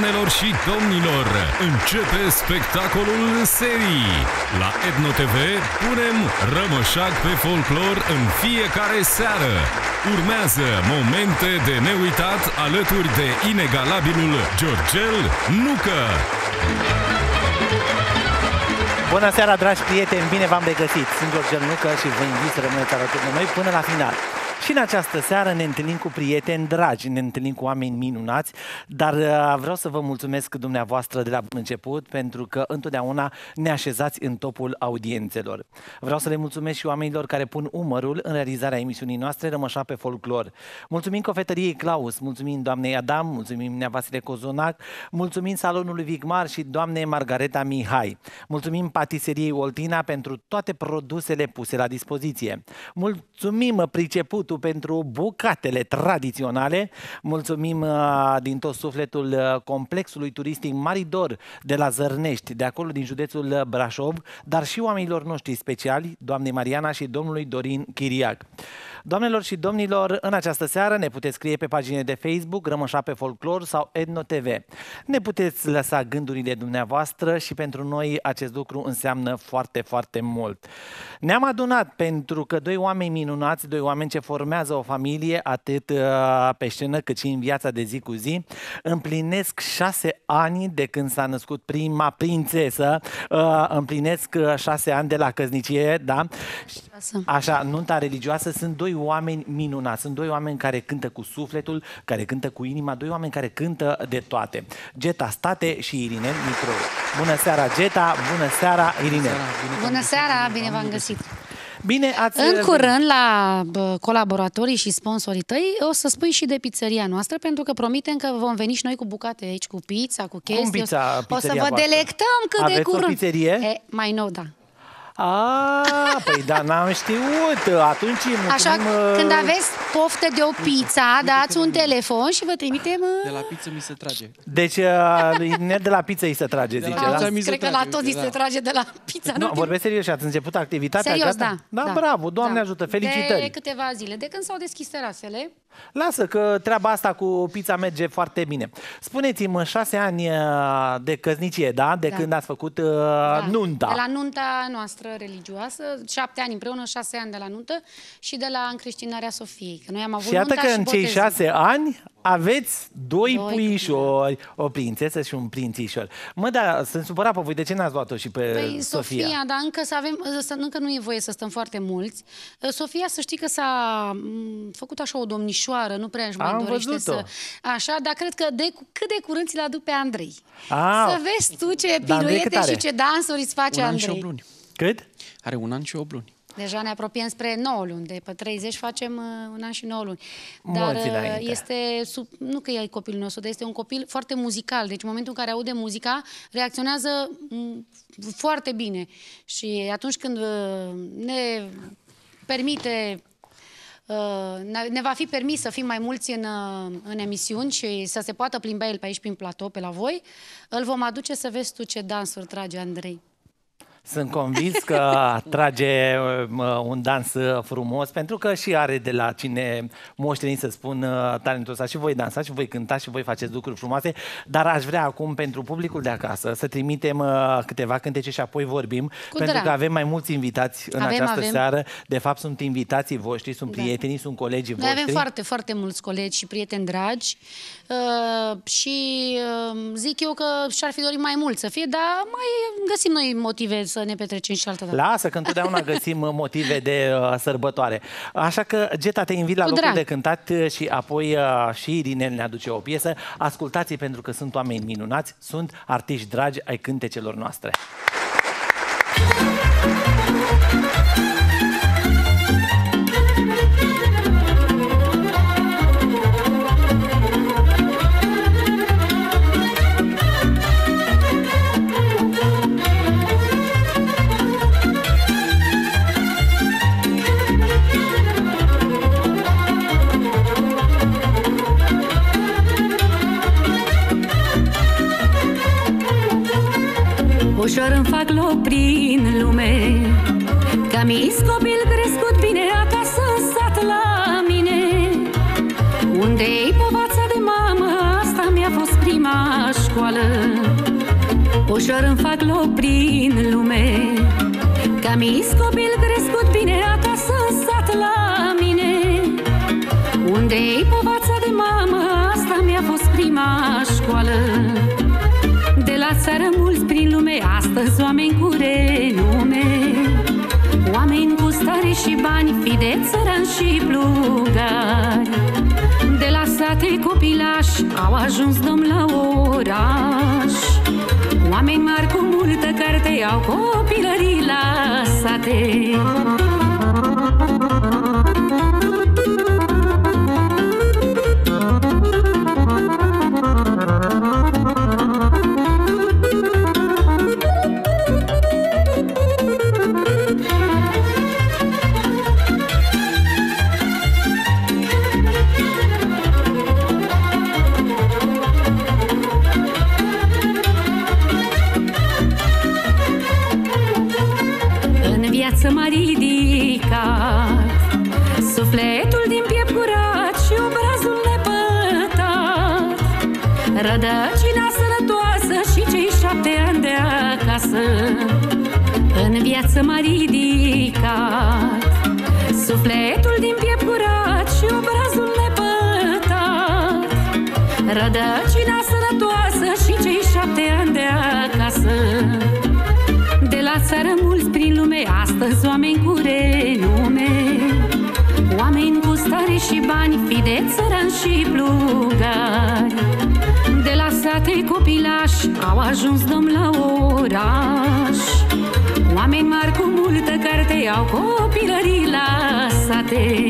Doamnelor și domnilor, începe spectacolul serii. La Edno TV punem rămășac pe folclor în fiecare seară. Urmează momente de neuitat alături de inegalabilul Georgel Nucă. Bună seara, dragi prieteni, bine v-am regăsit. Sunt Georgel Nucă și vă invit să rămâneți alături de noi până la final. Și în această seară ne întâlnim cu prieteni dragi, ne întâlnim cu oameni minunați, dar vreau să vă mulțumesc dumneavoastră de la bun început, pentru că întotdeauna ne așezați în topul audiențelor. Vreau să le mulțumesc și oamenilor care pun umărul în realizarea emisiunii noastre Rămășa pe folclor. Mulțumim Cofetăriei Claus, mulțumim doamnei Adam, mulțumim Nea Vasile Cozonac, mulțumim Salonului Vigmar și doamnei Margareta Mihai. Mulțumim Patiseriei Oltina pentru toate produsele puse la dispoziție. Mulțumim Priceputul pentru bucatele tradiționale. Mulțumim din tot sufletul complexului turistic Maridor de la Zărnești, de acolo din județul Brașov, dar și oamenilor noștri speciali, doamnei Mariana și domnului Dorin Chiriac. Doamnelor și domnilor, în această seară ne puteți scrie pe paginile de Facebook Rămășa pe folclor sau Edno TV. Ne puteți lăsa gândurile dumneavoastră și pentru noi acest lucru înseamnă foarte, foarte mult. Ne-am adunat pentru că doi oameni minunați, doi oameni ce formează o familie, atât pe scenă cât și în viața de zi cu zi, împlinesc 6 ani de când s-a născut prima prințesă, împlinesc 6 ani de la căsnicie, da? Așa, nunta religioasă. Sunt doi oameni minunați, sunt doi oameni care cântă cu sufletul, care cântă cu inima, doi oameni care cântă de toate. Geta State și Irinel Micro. Bună seara, Geta, bună seara, Irinel. Bună seara, bine v-am găsit. Bine ați... În curând, la colaboratorii și sponsorii tăi, o să spui și de pizzeria noastră, pentru că promitem că vom veni și noi cu bucate aici, cu pizza, cu chestii. Cum pizza, o să vă voastră? Delectăm cât de curând. Aveți o pizzerie? Mai nou, da. Păi da, n-am știut. Atunci mulțumim... Așa, când aveți poftă de o pizza, dați un telefon și vă trimitem... De la pizza mi se trage. Deci, de la pizza îi se trage, zice, da? Cred că la toți se trage de la pizza. Nu, vorbesc serios și ați început activitatea? Serios, gata? da. Da, bravo, Doamne ajută, felicitări. De câteva zile, de când s-au deschis terasele. Lasă că treaba asta cu pizza merge foarte bine. Spuneți-mi, 6 ani de căsnicie, da? De când ați făcut nunta. De la nunta noastră religioasă, 7 ani împreună, 6 ani de la nuntă și de la încreștinarea Sofiei. Că noi am avut și iată nunta că și în cei botezul. 6 ani aveți doi puișori, o prințesă și un prințișor. Mă, da, sunt supărat pe voi, de ce n-ați luat-o și pe Sofia? Dar încă nu e voie să stăm foarte mulți. Sofia, să știi că s-a făcut așa o domnișoară, nu prea își mai dorește să... Așa, dar cred că cât de curând ți-l aduc pe Andrei. Să vezi tu ce piruete și ce dansuri îți face Andrei. 1 an și 8 luni. Cât? Are 1 an și 8 luni. Deja ne apropiem spre 9 luni, de pe 30 facem 1 an și 9 luni. Dar este, nu că e copilul nostru, dar este un copil foarte muzical. Deci în momentul în care aude muzica, reacționează foarte bine. Și atunci când ne permite... ne va fi permis să fim mai mulți în emisiuni și să se poată plimba el pe aici, prin platou, pe la voi, îl vom aduce să vezi tu ce dansuri trage Andrei. Sunt convins că trage un dans frumos, pentru că și are de la cine moșteni să spun talentul ăsta. Și voi dansa, și voi cânta, și voi faceți lucruri frumoase. Dar aș vrea acum, pentru publicul de acasă, să trimitem câteva cântece și apoi vorbim. Pentru că avem mai mulți invitați în această seară. De fapt, sunt invitații voștri, sunt prietenii, sunt colegii voștri. Noi avem foarte, foarte mulți colegi și prieteni dragi. Și zic eu că și-ar fi dorit mai mult să fie, dar mai găsim noi motive să ne petrecem și altă dată. Lasă că întotdeauna găsim motive de sărbătoare. Așa că, Geta, te invit la locul de cântat și apoi și Irinel ne aduce o piesă. Ascultați-i, pentru că sunt oameni minunați, sunt artiști dragi ai cântecelor noastre. Ușor îmi fac loc prin lume, că mi-s copil crescut bine acasă în sat la mine. Unde-i povața de mamă, asta mi-a fost prima școală. ușor îmi fac loc prin lume. Ca-mi-s copil crescut bine acasă în sat la mine. Unde-i povața de mamă, asta mi-a fost prima școală. De la țară mulți prin lume, astăzi oameni cu renume. Oameni cu stare și bani, fi de țăran și plugari. De la sate copilași, au ajuns domn la oraș. Oameni mari cu multă carte, au copilării lăsate. Să m-a ridicat sufletul din piept curat și obrazul nepătat. Rădăcina sănătoasă și cei 7 ani de acasă. În viață m-a ridicat sufletul din piept curat și obrazul nepătat. Rădăcina sănătoasă și cei 7 ani de acasă. De la țară mulți prin lume, astăzi oameni cu renume. Oameni cu stare și bani, fi de țăran și plugari. De la sate copilași, au ajuns domn la oraș. Oameni mari cu multă carte, au copilării lăsate.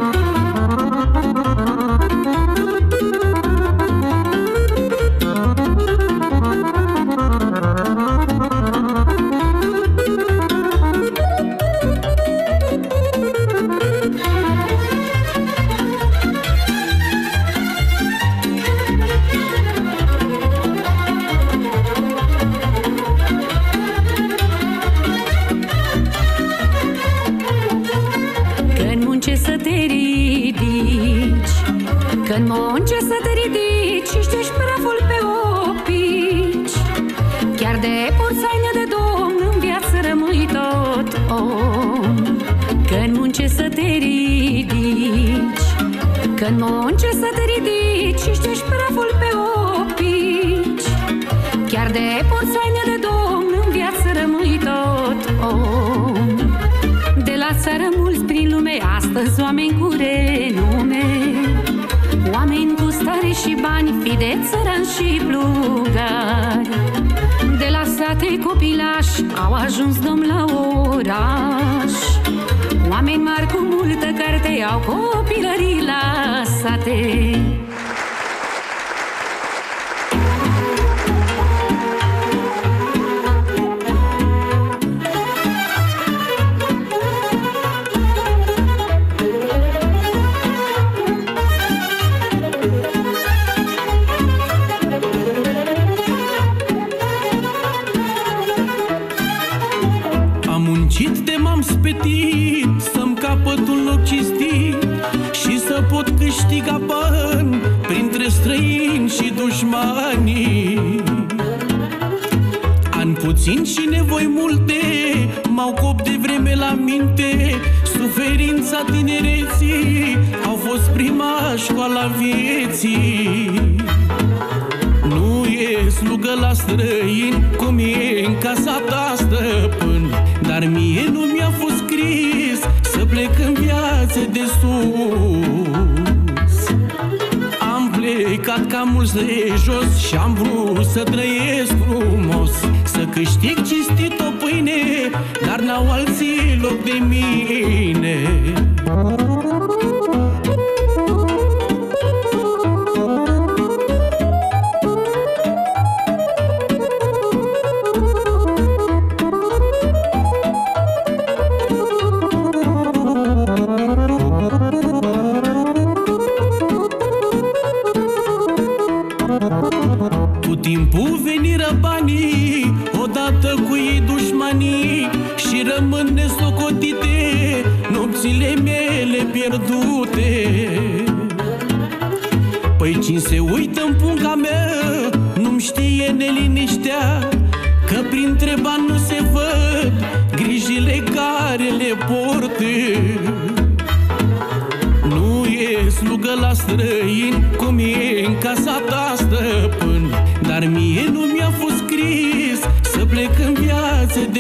Când munce să te ridici și ștești praful pe opici. Chiar de porțaină de domn în viață rămâi tot om. Când munce să te ridici, când munce să te ridici și ștești praful pe opici. Chiar de porțaină de domn în viață rămâi tot om. De la țară mulți prin lume, astăzi oameni cu renume. Oameni cu stare și bani, fi de țăran și plugari. De la sate copilași, au ajuns domn la oraș. Oameni mari cu multă carte, au copilării lăsate. să-mi capăt un loc cinstit și să pot câștiga bani printre străini și dușmanii. Ani puțin și nevoi multe m-au copt de vreme la minte. Suferința tinereții au fost prima școala vieții. Nu e slugă la străini cum e în casa ta, stăpân, dar mie nu mi-a fost scris să plec în viață de sus. Am plecat ca mulți de jos și am vrut să trăiesc frumos, să câștig cinstit o pâine, dar n-au alții loc de mine. Timpul veniră banii, odată cu ei dușmanii, și rămân nesocotite nopțile mele pierdute. Păi cine se uită în punga mea nu-mi știe neliniștea, că printre bani nu se văd grijile care le portă. Nu e slugă la străini cum e în casa ta, stăpân, dar mie nu mi-a fost scris să plec în viață de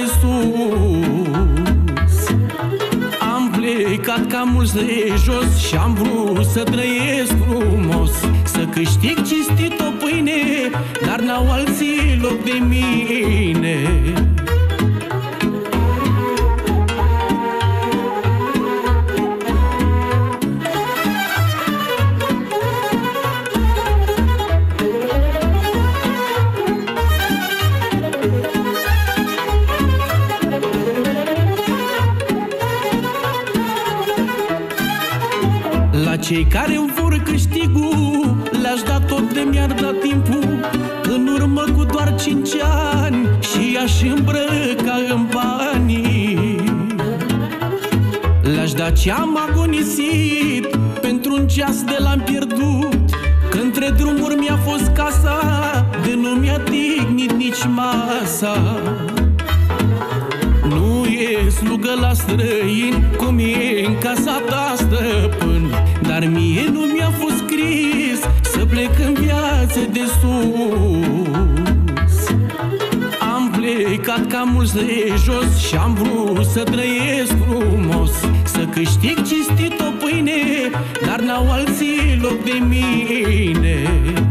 sus. Am plecat ca mulți de jos și am vrut să trăiesc frumos, să câștig cinstit o pâine, dar n-au alții loc de mine. Cei care îmi vor câștigul le-aș da tot de mi-ar da timpul, în urmă cu doar 5 ani, și i-aș îmbrăca în banii. Le-aș da ce-am agonisit, pentru un ceas de l-am pierdut, că între drumuri mi-a fost casa, de nu mi-a dignit nici masa. Nu e slugă la străini cum e în casa ta, stăpân, dar mie nu mi-a fost scris să plec în viață de sus. Am plecat ca mulți de jos și am vrut să trăiesc frumos, să câștig cinstit o pâine, dar n-au alții loc de mine.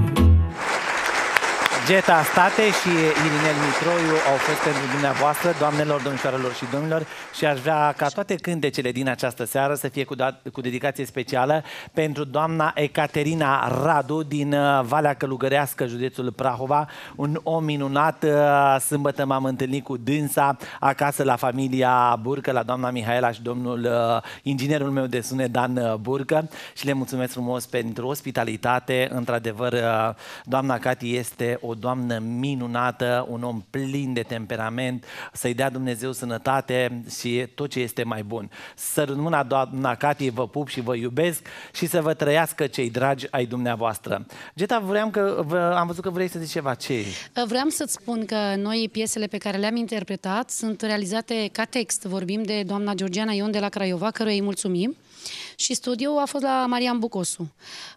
Geta State și Irinel Mitroiu au fost pentru dumneavoastră, doamnelor, domnișoarelor și domnilor, și aș vrea ca toate cântecele din această seară să fie cu dedicație specială pentru doamna Ecaterina Radu din Valea Călugărească, județul Prahova, un om minunat. Sâmbătă m-am întâlnit cu dânsa acasă la familia Burcă, la doamna Mihaela și domnul inginerul meu de sunet, Dan Burcă, și le mulțumesc frumos pentru ospitalitate. Într-adevăr, doamna Cati este o doamnă minunată, un om plin de temperament, să-i dea Dumnezeu sănătate și tot ce este mai bun. Sărut mâna, doamna Cati, vă pup și vă iubesc și să vă trăiască cei dragi ai dumneavoastră. Geta, am văzut că vrei să zici ceva. Ce? Vreau să-ți spun că noi piesele pe care le-am interpretat sunt realizate ca text. Vorbim de doamna Georgiana Ion de la Craiova, căruia îi mulțumim, și studioul a fost la Marian Bucosu.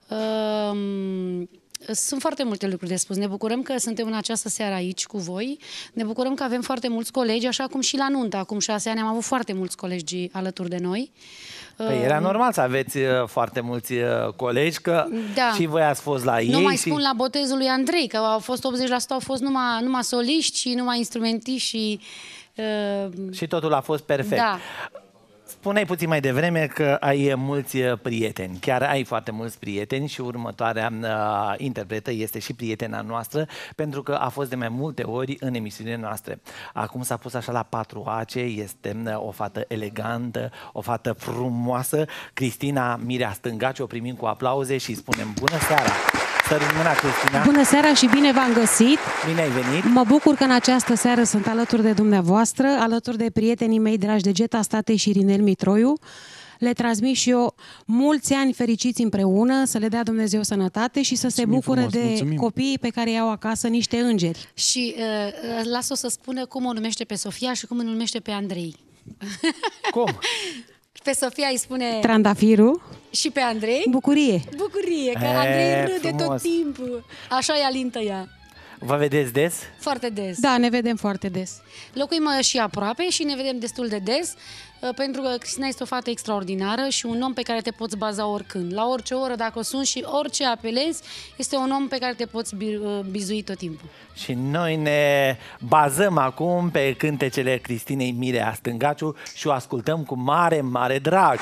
Sunt foarte multe lucruri de spus. Ne bucurăm că suntem în această seară aici cu voi. Ne bucurăm că avem foarte mulți colegi, așa cum și la nuntă. Acum 6 ani am avut foarte mulți colegi alături de noi. Păi era normal să aveți foarte mulți colegi, că da, și voi ați fost la ei. Nu mai spun la botezul lui Andrei, că au fost 80% au fost numai soliști și numai instrumentiști și totul a fost perfect. Da. Spuneai puțin mai devreme că ai mulți prieteni, chiar ai foarte mulți prieteni, și următoarea interpretă este și prietena noastră, pentru că a fost de mai multe ori în emisiunile noastre. Acum s-a pus așa la 4 ace, este o fată elegantă, o fată frumoasă, Cristina Mirea Stângaci, o primim cu aplauze și spunem bună seara! Sărut mâna, Cristina! Bună seara și bine v-am găsit! Bine ai venit! Mă bucur că în această seară sunt alături de dumneavoastră, alături de prietenii mei dragi de Geta State și Irinel Mitroiu. Le transmit și eu mulți ani fericiți împreună, să le dea Dumnezeu sănătate și să se bucure de copiii pe care i-au acasă, niște îngeri. Și las-o să spună cum o numește pe Sofia și cum o numește pe Andrei. Cum? Pe Sofia îi spune Trandafiru. Și pe Andrei? Bucurie. Bucurie, că Andrei râde tot timpul. Așa e alintă ea. Vă vedeți des? Foarte des. Da, ne vedem foarte des. Locuim și aproape și ne vedem destul de des, pentru că Cristina este o fată extraordinară și un om pe care te poți baza oricând. La orice oră, dacă suni și orice apelezi, este un om pe care te poți bizui tot timpul. Și noi ne bazăm acum pe cântecele Cristinei Mirea Stângaciu și o ascultăm cu mare, mare drag.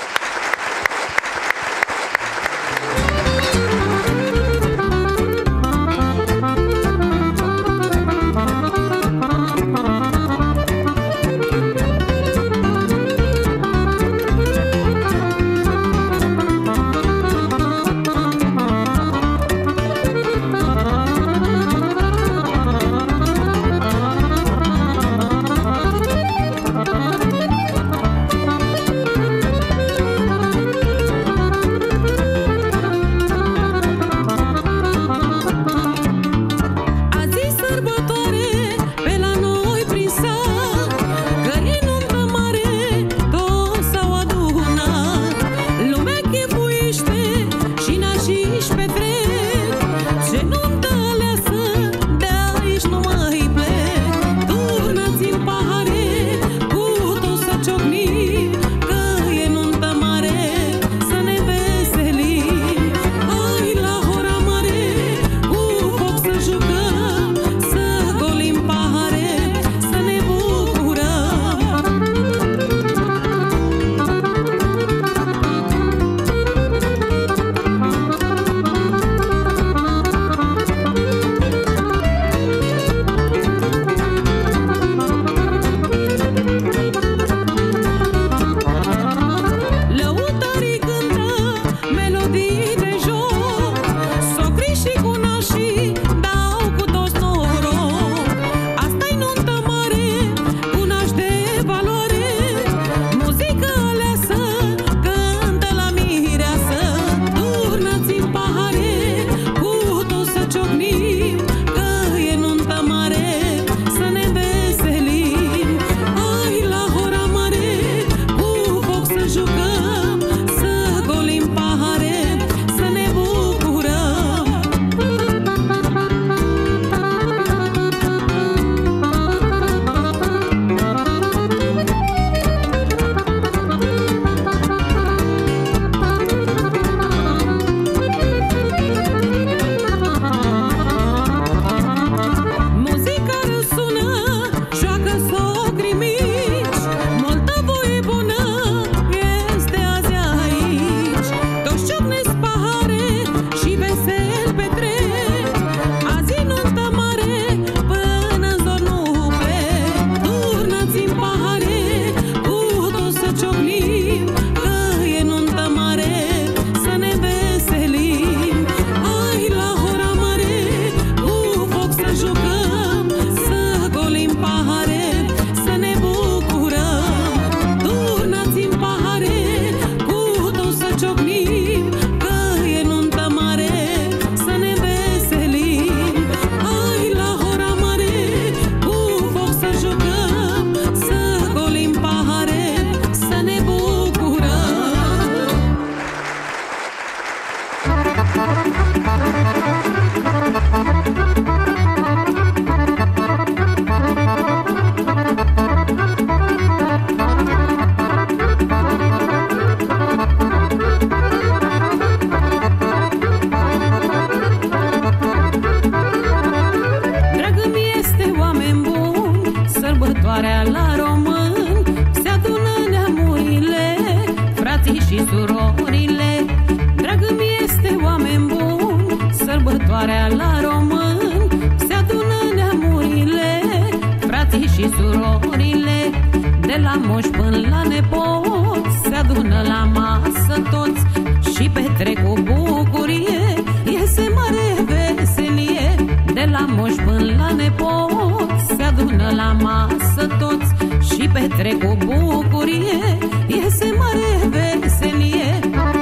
moș până la nepoți, se adună la masă toți și petrec cu bucurie, iese mare veselie. De la moș până la nepoți, se adună la masă toți și petrec cu bucurie, iese mare veselie.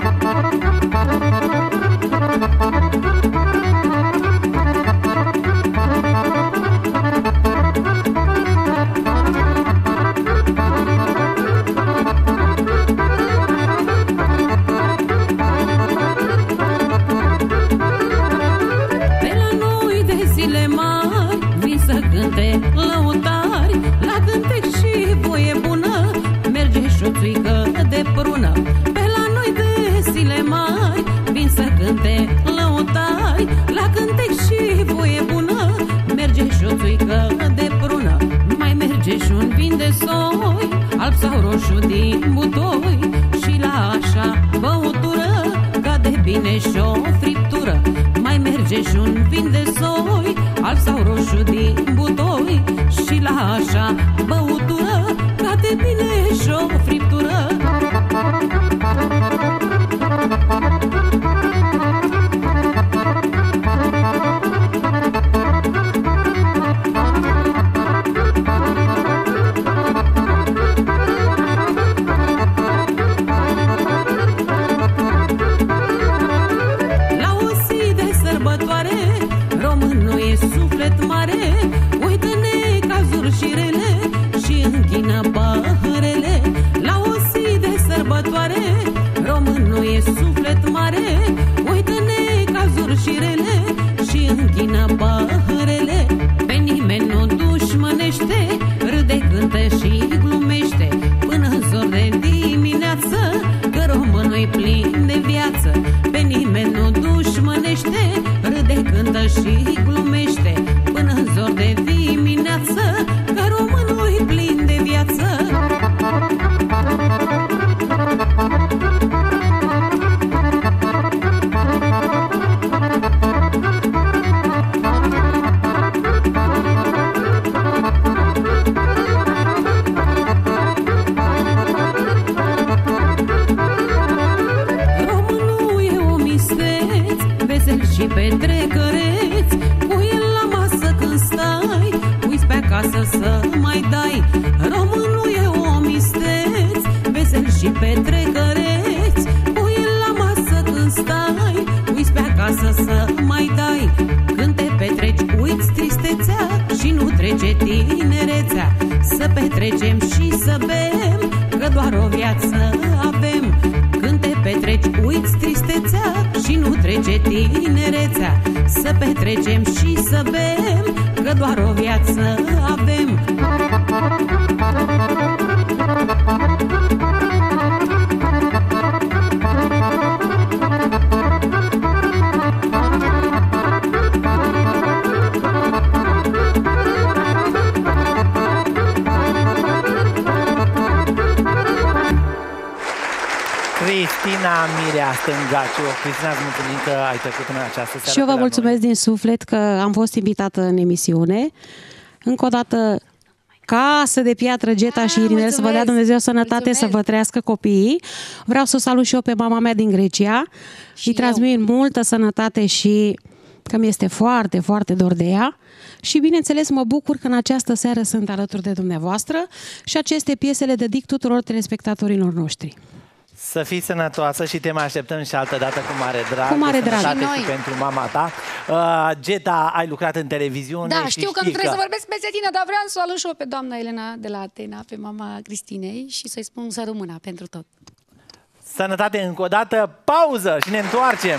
Lăutari, la cântec și voie bună, merge și o țuică de prună. Pe la noi de zile mari vin să cânte lăutari, la cântec și voie bună, merge și o țuică de prună. Mai merge și un vin de soi, alb sau roșu din butoi, și la așa băutură cade bine și o friptură. Mai merge și un vin de soi, alb sau roșu din butoi, și la așa băutură cade bine și o friptură. La o zi de sărbătoare, românul e suflet mare, uită necazuri și rele și închină păhărele. La o zi de sărbătoare, românul e suflet mare, uită necazuri și rele și închină păhărele. Pe nimeni nu dușmănește, râde, cântă și glumește până în zor de dimineață, că românul e plin de viață. Pe nimeni nu dușmănește, râde, cântă și glumește până în zor de dimineață, că românul e plin de viață. Și petrecăreți cu el la masă când stai, uiți pe acasă să mai dai. Românul e om isteț, vesel și petrecăreți cu el la masă când stai, uiți pe acasă să mai dai. Când te petreci, uiți tristețea și nu trece tinerețea. Să petrecem și să bem, că doar o viață avem. Când te petreci, uiți tristețea și nu trece tinerețea. Să petrecem și să bem, că doar o viață avem. Cristina Mirea Stângaciu. Cristina, îți mulțumim că ai trecut în această seară. Și eu vă mulțumesc din suflet că am fost invitată în emisiune. Încă o dată, casă de piatră, Geta și Irinel, să vă dea Dumnezeu sănătate, să vă trăiască copiii. Vreau să o salut și eu pe mama mea din Grecia. Și îi transmit multă sănătate și că mi este foarte, foarte dor de ea. Și bineînțeles mă bucur că în această seară sunt alături de dumneavoastră și aceste piese le dedic tuturor telespectatorilor noștri. Să fii sănătoasă și te mai așteptăm și altă dată cu mare drag. Cu mare drag. Și pentru mama ta. Geta, ai lucrat în televiziune. Da, și știu că nu trebuie să vorbesc peste tine, dar vreau să o alăt și eu pe doamna Elena de la Atena, pe mama Cristinei și să-i spun să rămână pentru tot. Sănătate încă o dată, pauză și ne întoarcem.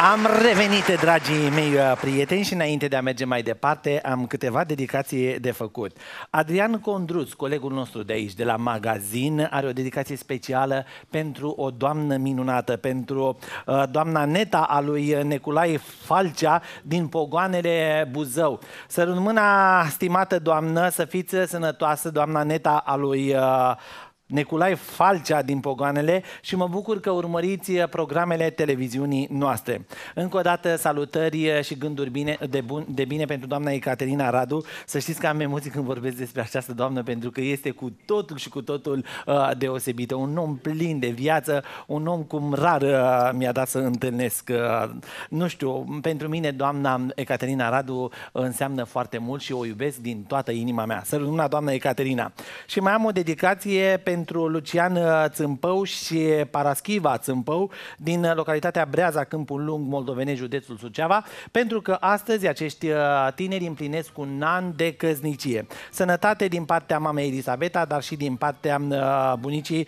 Am revenit, dragii mei prieteni, și înainte de a merge mai departe, am câteva dedicații de făcut. Adrian Condruț, colegul nostru de aici, de la magazin, are o dedicație specială pentru o doamnă minunată, pentru doamna Neta a lui Neculae Falcea din Pogoanele Buzău. Să rămână, stimată doamnă, să fiți sănătoasă, doamna Neta a lui Neculae Falcea din Pogoanele, și mă bucur că urmăriți programele televiziunii noastre. Încă o dată salutări și gânduri de bine pentru doamna Ecaterina Radu. Să știți că am emoții când vorbesc despre această doamnă, pentru că este cu totul și cu totul deosebită. Un om plin de viață, un om cum rar mi-a dat să întâlnesc. Nu știu, pentru mine doamna Ecaterina Radu înseamnă foarte mult și o iubesc din toată inima mea. Să rămână, doamna Ecaterina. Și mai am o dedicație pentru Lucian Țâmpău și Paraschiva Țâmpău din localitatea Breaza, Câmpul Lung, Moldovenești, județul Suceava, pentru că astăzi acești tineri împlinesc un an de căsnicie. Sănătate din partea mamei Elisabeta, dar și din partea bunicii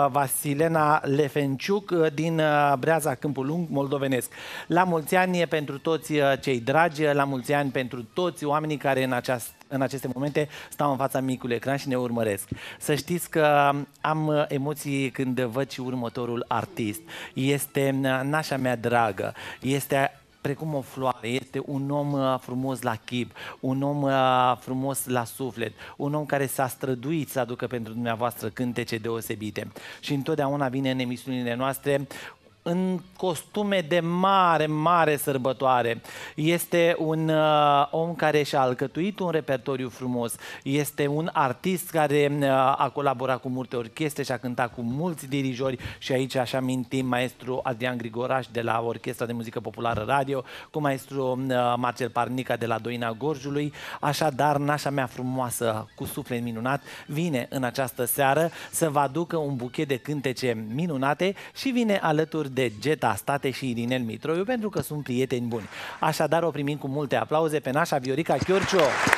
Vasilena Lefenciuc din Breaza, Câmpul Lung, moldovenesc. La mulți ani pentru toți cei dragi, la mulți ani pentru toți oamenii care în aceste momente stau în fața micului ecran și ne urmăresc. Să știți că am emoții când văd și următorul artist. Este nașa mea dragă, este precum o floare, este un om frumos la chip, un om frumos la suflet, un om care s-a străduit să aducă pentru dumneavoastră cântece deosebite. Și întotdeauna vine în emisiunile noastre în costume de mare sărbătoare. Este un om care și-a alcătuit un repertoriu frumos. Este un artist care a colaborat cu multe orchestre și a cântat cu mulți dirijori, și aici aș aminti maestru Adrian Grigoraș de la Orchestra de Muzică Populară Radio, cu maestru Marcel Parnica de la Doina Gorjului. Așadar, nașa mea frumoasă, cu suflet minunat, vine în această seară să vă aducă un buchet de cântece minunate și vine alături de Geta State și Irinel Mitroiu, pentru că sunt prieteni buni. Așadar, o primim cu multe aplauze pe nașa Viorica Chiorciu.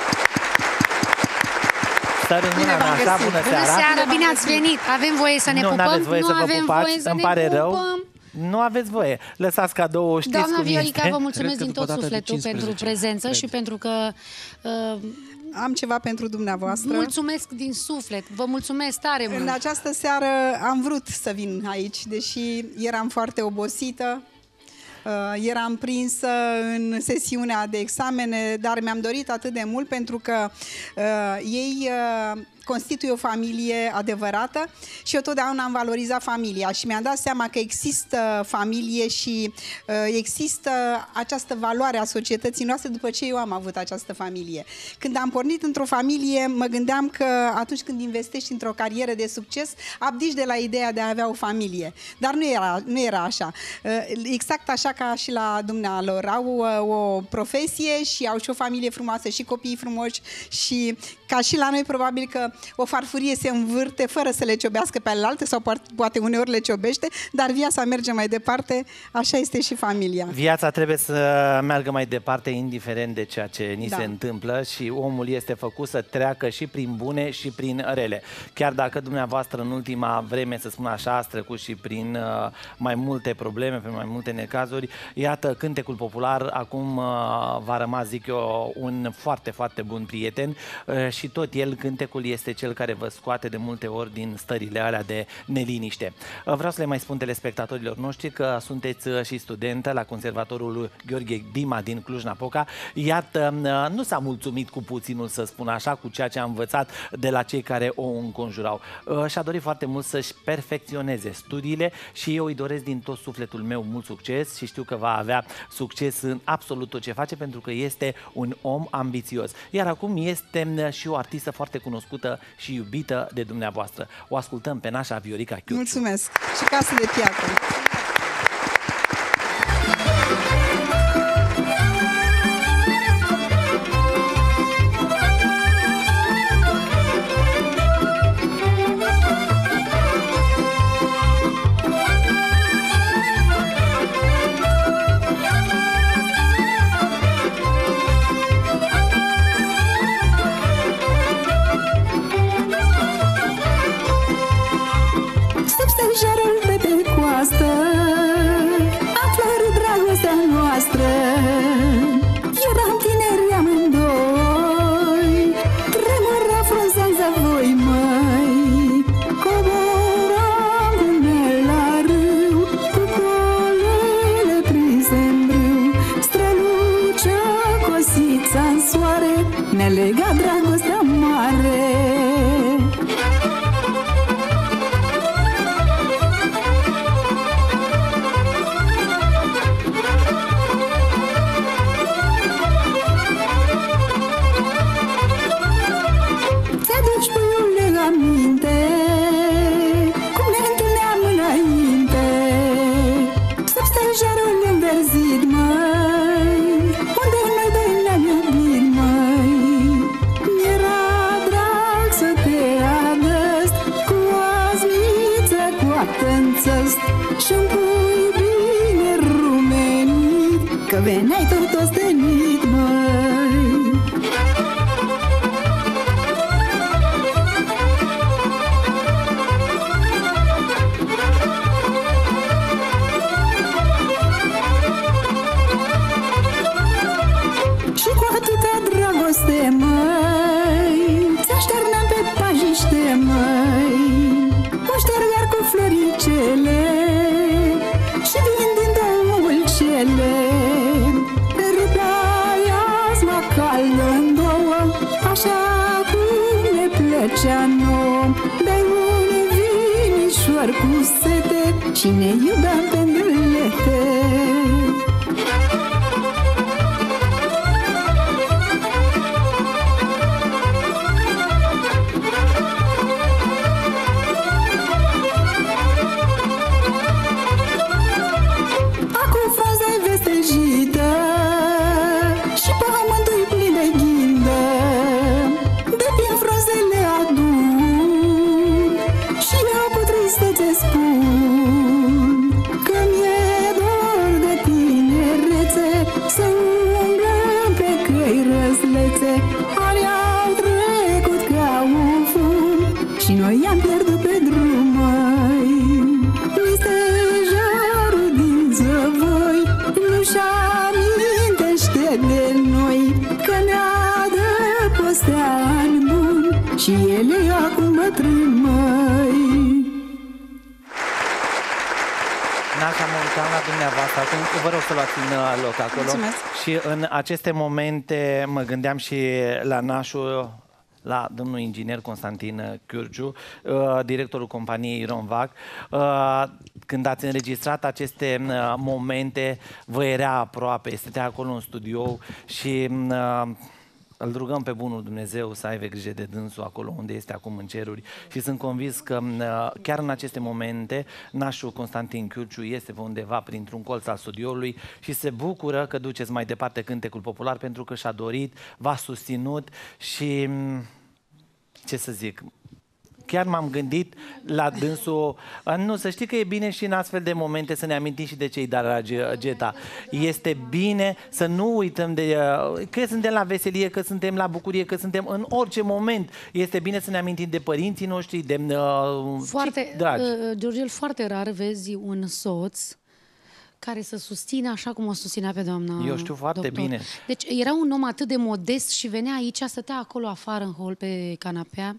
Bună seara, bine ați venit! Avem voie să ne pupăm? Nu aveți voie să vă pupați, îmi pare rău. Nu aveți voie. Lăsați cadou, știți doamna cum Viorica, este. vă mulțumesc din tot sufletul pentru prezență și pentru că am ceva pentru dumneavoastră. Mulțumesc din suflet, vă mulțumesc tare mult. În această seară am vrut să vin aici, deși eram foarte obosită, eram prinsă în sesiunea de examene, dar mi-am dorit atât de mult pentru că ei constituie o familie adevărată și eu totdeauna am valorizat familia și mi-am dat seama că există familie și există această valoare a societății noastre după ce eu am avut această familie. Când am pornit într-o familie, mă gândeam că atunci când investești într-o carieră de succes, abdici de la ideea de a avea o familie. Dar nu era așa. Exact așa ca și la dumnealor. Au o profesie și au și o familie frumoasă și copii frumoși și ca și la noi probabil că o farfurie se învârte fără să le ciobească pe alte sau poate uneori le ciobește, dar viața merge mai departe, așa este și familia. Viața trebuie să meargă mai departe indiferent de ceea ce ni se întâmplă și omul este făcut să treacă și prin bune și prin rele. Chiar dacă dumneavoastră în ultima vreme, să spun așa, ați trecut și prin mai multe probleme, prin mai multe necazuri, iată, cântecul popular acum va rămas, zic eu, un foarte bun prieten și tot el, cântecul, este cel care vă scoate de multe ori din stările alea de neliniște. Vreau să le mai spun telespectatorilor noștri că sunteți și studentă la Conservatorul Gheorghe Dima din Cluj-Napoca. Iată, nu s-a mulțumit cu puținul, să spun așa, cu ceea ce a învățat de la cei care o înconjurau. Și-a dorit foarte mult să-și perfecționeze studiile și eu îi doresc din tot sufletul meu mult succes și știu că va avea succes în absolut tot ce face, pentru că este un om ambițios. Iar acum este și o artistă foarte cunoscută și iubită de dumneavoastră. O ascultăm pe nașa Viorica Chiurciu. Mulțumesc! Și Casă de Teatru. Jarul de pe coastă soare ne-a legat dragostea mare. Ți-aduci, puiule, aminte cum ne întâlneam înainte sub stejarul înverzit, măi, unde noi doi ne-am iubit, măi. Mi-era drag să te adăst cu azmiță coaptă-n țăst și-mi pui bine rumenit că veneai tot ostenit, măi. Și cu atâta dragoste, măi, ți-așterneam pe pajiște, măi, un ștergar cu floricele și vindind ulcele. Rupea iasma caldă-n două, așa cum ne plăcea nouă. Dai un vinișor cu sete și ne iubeam pe îndrulete. Acum frunza-i vestejită și pământul-i plin de ghindă. De prin frunzele adun și eu cu tristețe spun că mi-e dor de tinerețe, să umblăm pe căi răslețe. Ani au trecut ca un fum și noi i-am pierdut pe drum, măi. Nici stejarul din zăvoi nu-și amintește de noi, că ne adăpostea ani buni și ele acum bătrân, măi. Nașa Montana, dumneavoastră, acum vă rog să luați în loc acolo. Mulțumesc. Și în aceste momente mă gândeam și la nașul, la domnul inginer Constantin Chiurciu, directorul companiei Ironvac. Când ați înregistrat aceste momente, vă era aproape, stătea acolo în studio și îl rugăm pe bunul Dumnezeu să aibă grijă de dânsul acolo unde este acum în ceruri și sunt convins că chiar în aceste momente nașul Constantin Chiurciu este pe undeva printr-un colț al studioului și se bucură că duceți mai departe cântecul popular pentru că și-a dorit, v-a susținut și ce să zic, chiar m-am gândit la dânsul. Nu, să știi că e bine și în astfel de momente să ne amintim și de cei dragi, Geta. Este bine să nu uităm de că suntem la veselie, că suntem la bucurie, că suntem în orice moment. Este bine să ne amintim de părinții noștri, de foarte, dragi. Georgel, foarte rar vezi un soț care să susțină așa cum o susținea pe doamna Eu știu foarte doctor. bine. Deci era un om atât de modest și venea aici, stătea acolo afară în hol pe canapea.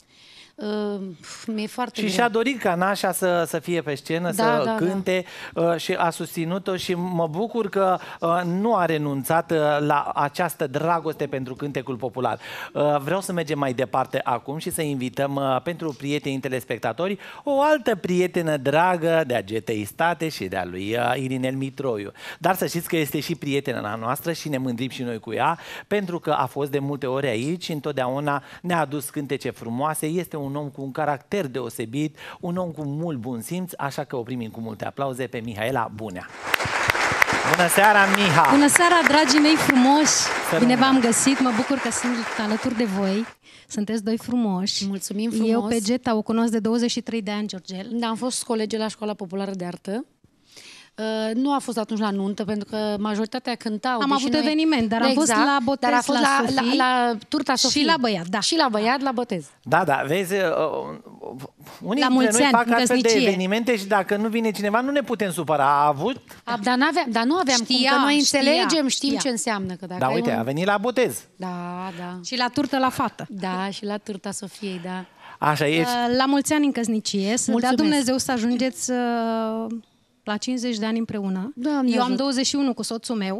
Mi-e foarte Și și-a dorit ca Nașa să fie pe scenă, să cânte și a susținut-o și mă bucur că nu a renunțat la această dragoste pentru cântecul popular. Vreau să mergem mai departe acum și să invităm pentru prietenii telespectatori o altă prietenă dragă de-a Getei State și de-a lui Irinel Mitroiu. Dar să știți că este și prietena noastră și ne mândrim și noi cu ea, pentru că a fost de multe ori aici și întotdeauna ne-a adus cântece frumoase. Este un om cu un caracter deosebit, un om cu mult bun simț, așa că o primim cu multe aplauze pe Mihaela Bunea. Bună seara, Miha! Bună seara, dragii mei frumoși! Bine v-am găsit, mă bucur că sunt alături de voi. Sunteți doi frumoși. Mulțumim frumos! Eu pe Geta o cunosc de 23 de ani, Georgel. Da, am fost colege la Școala Populară de Artă. Nu a fost atunci la nuntă, pentru că majoritatea cântau. Am avut eveniment, dar am fost la botez, dar a fost la turta Sofie. Și la băiat, da. Și la băiat, la botez. Da, da, vezi, unii dintre noi fac astfel de evenimente și dacă nu vine cineva, nu ne putem supăra. A avut? Dar nu aveam cum, că noi înțelegem, știm ce înseamnă. Că dacă uite, a venit la botez. Da, da. Și la turtă la fată. Da, și la turta Sofiei, da. Așa e. La mulți ani în căsnicie. Să dea Dumnezeu să ajungeți la 50 de ani împreună. Doamne eu am ajută. 21 cu soțul meu.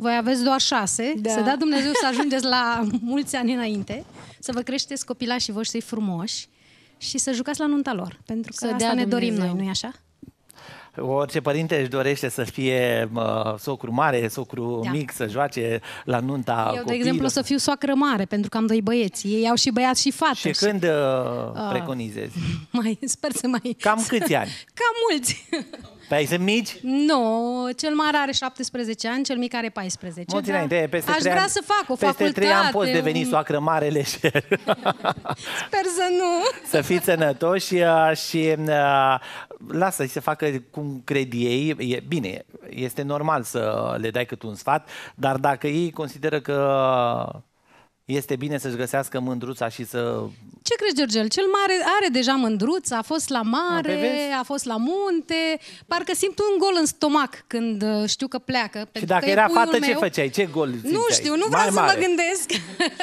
voi aveți doar 6, să dea Dumnezeu să ajungeți la mulți ani înainte, să vă creșteți copilașii voștri frumoși și să jucați la nunta lor, pentru că asta ne dorim noi, nu-i așa? Orice părinte își dorește să fie socru mare, socru mic, să joace la nunta Eu, copilului. de exemplu, o să fiu soacră mare, pentru că am 2 băieți. Ei au și băiat și fată. Și când preconizezi? Sper să mai... Cam câți ani? Cam mulți. Păi sunt mici? Nu, cel mare are 17 ani, cel mic are 14. Mulți înainte, peste 3 ani, vrea să fac o facultate. Peste 3 ani poți deveni soacră mare lejer. Sper să nu. Să fiți sănătoși și lasă-i să facă cum cred ei. E bine, este normal să le dai cât un sfat, dar dacă ei consideră că este bine să-și găsească mândruța și să... Ce crezi, Georgel? Cel mare are deja mândruța, a fost la mare, a fost la munte, parcă simt un gol în stomac când știu că pleacă. Și dacă era fată, ce făceai? Ce gol simțeai? Nu știu, nu vreau să mă gândesc.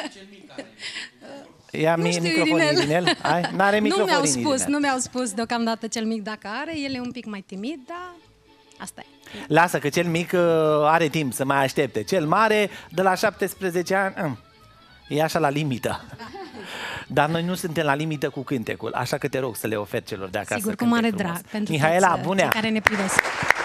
Ia microfonul, Irinel. N-are microfonul, nu mi-au spus deocamdată cel mic dacă are, el e un pic mai timid, dar asta e. Lasă că cel mic are timp să mai aștepte. Cel mare, de la 17 ani, e așa la limită. Dar noi nu suntem la limită cu cântecul, așa că te rog să le oferi celor de acasă. Sigur, cu mare drag, pentru Mihaela, toți bunea. cei care ne privesc.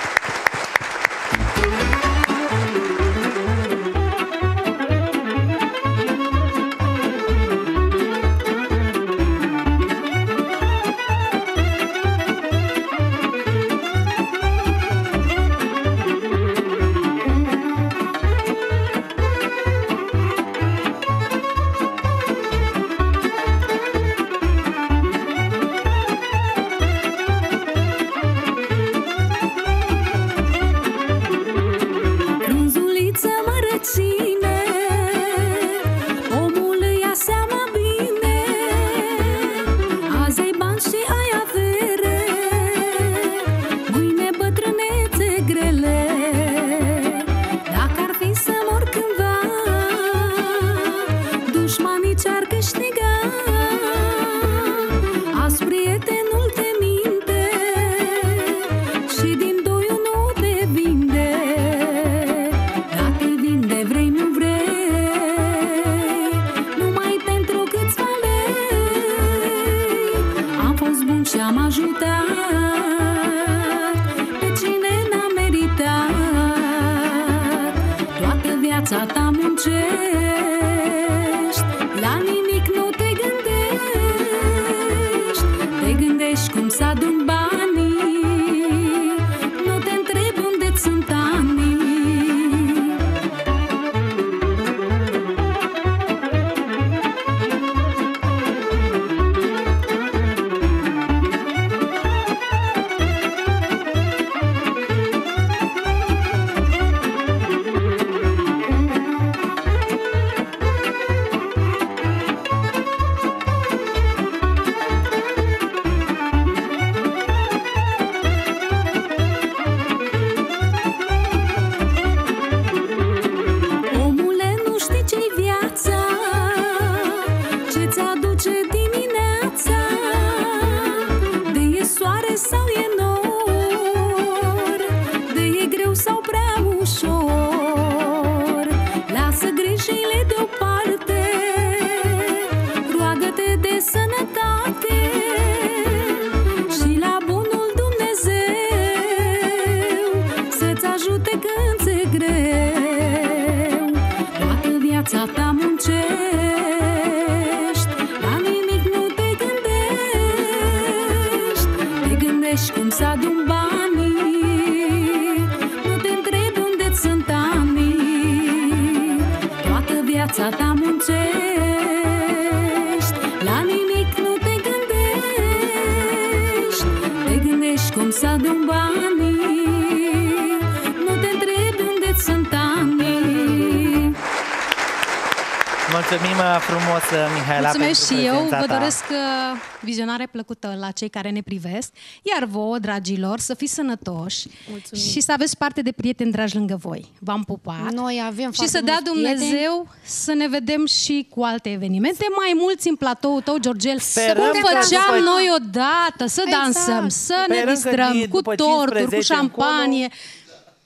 Mulțumim frumos, Mihaela. Mulțumesc și eu, vă doresc vizionare plăcută la cei care ne privesc, iar vouă, dragilor, să fiți sănătoși. Mulțumim. Și să aveți parte de prieteni dragi lângă voi. V-am pupat. Noi avem și să dea Dumnezeu prieteni. Să ne vedem și cu alte evenimente, mai mulți în platoul tău, Georgel. Cum făceam noi odată, să dansăm, să ne distrăm cu torturi, cu șampanie.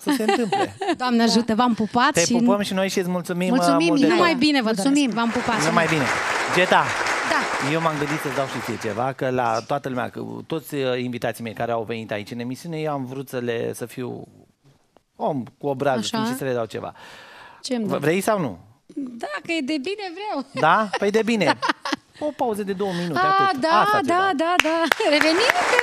să se întâmple. Doamne ajută, v-am pupat. Te pupăm și noi și îți mulțumim mult de tot. Numai bine vă doresc. V-am pupat. Numai bine. Geta, Da. eu m-am gândit să-ți dau și ție ceva, că la toată lumea, că toți invitații mei care au venit aici în emisiune, eu am vrut să fiu om cu obraz și să le dau ceva. Vrei sau nu? Dacă e de bine, vreau. Da? Păi de bine. O pauză de 2 minute, atât. Da. Revenim.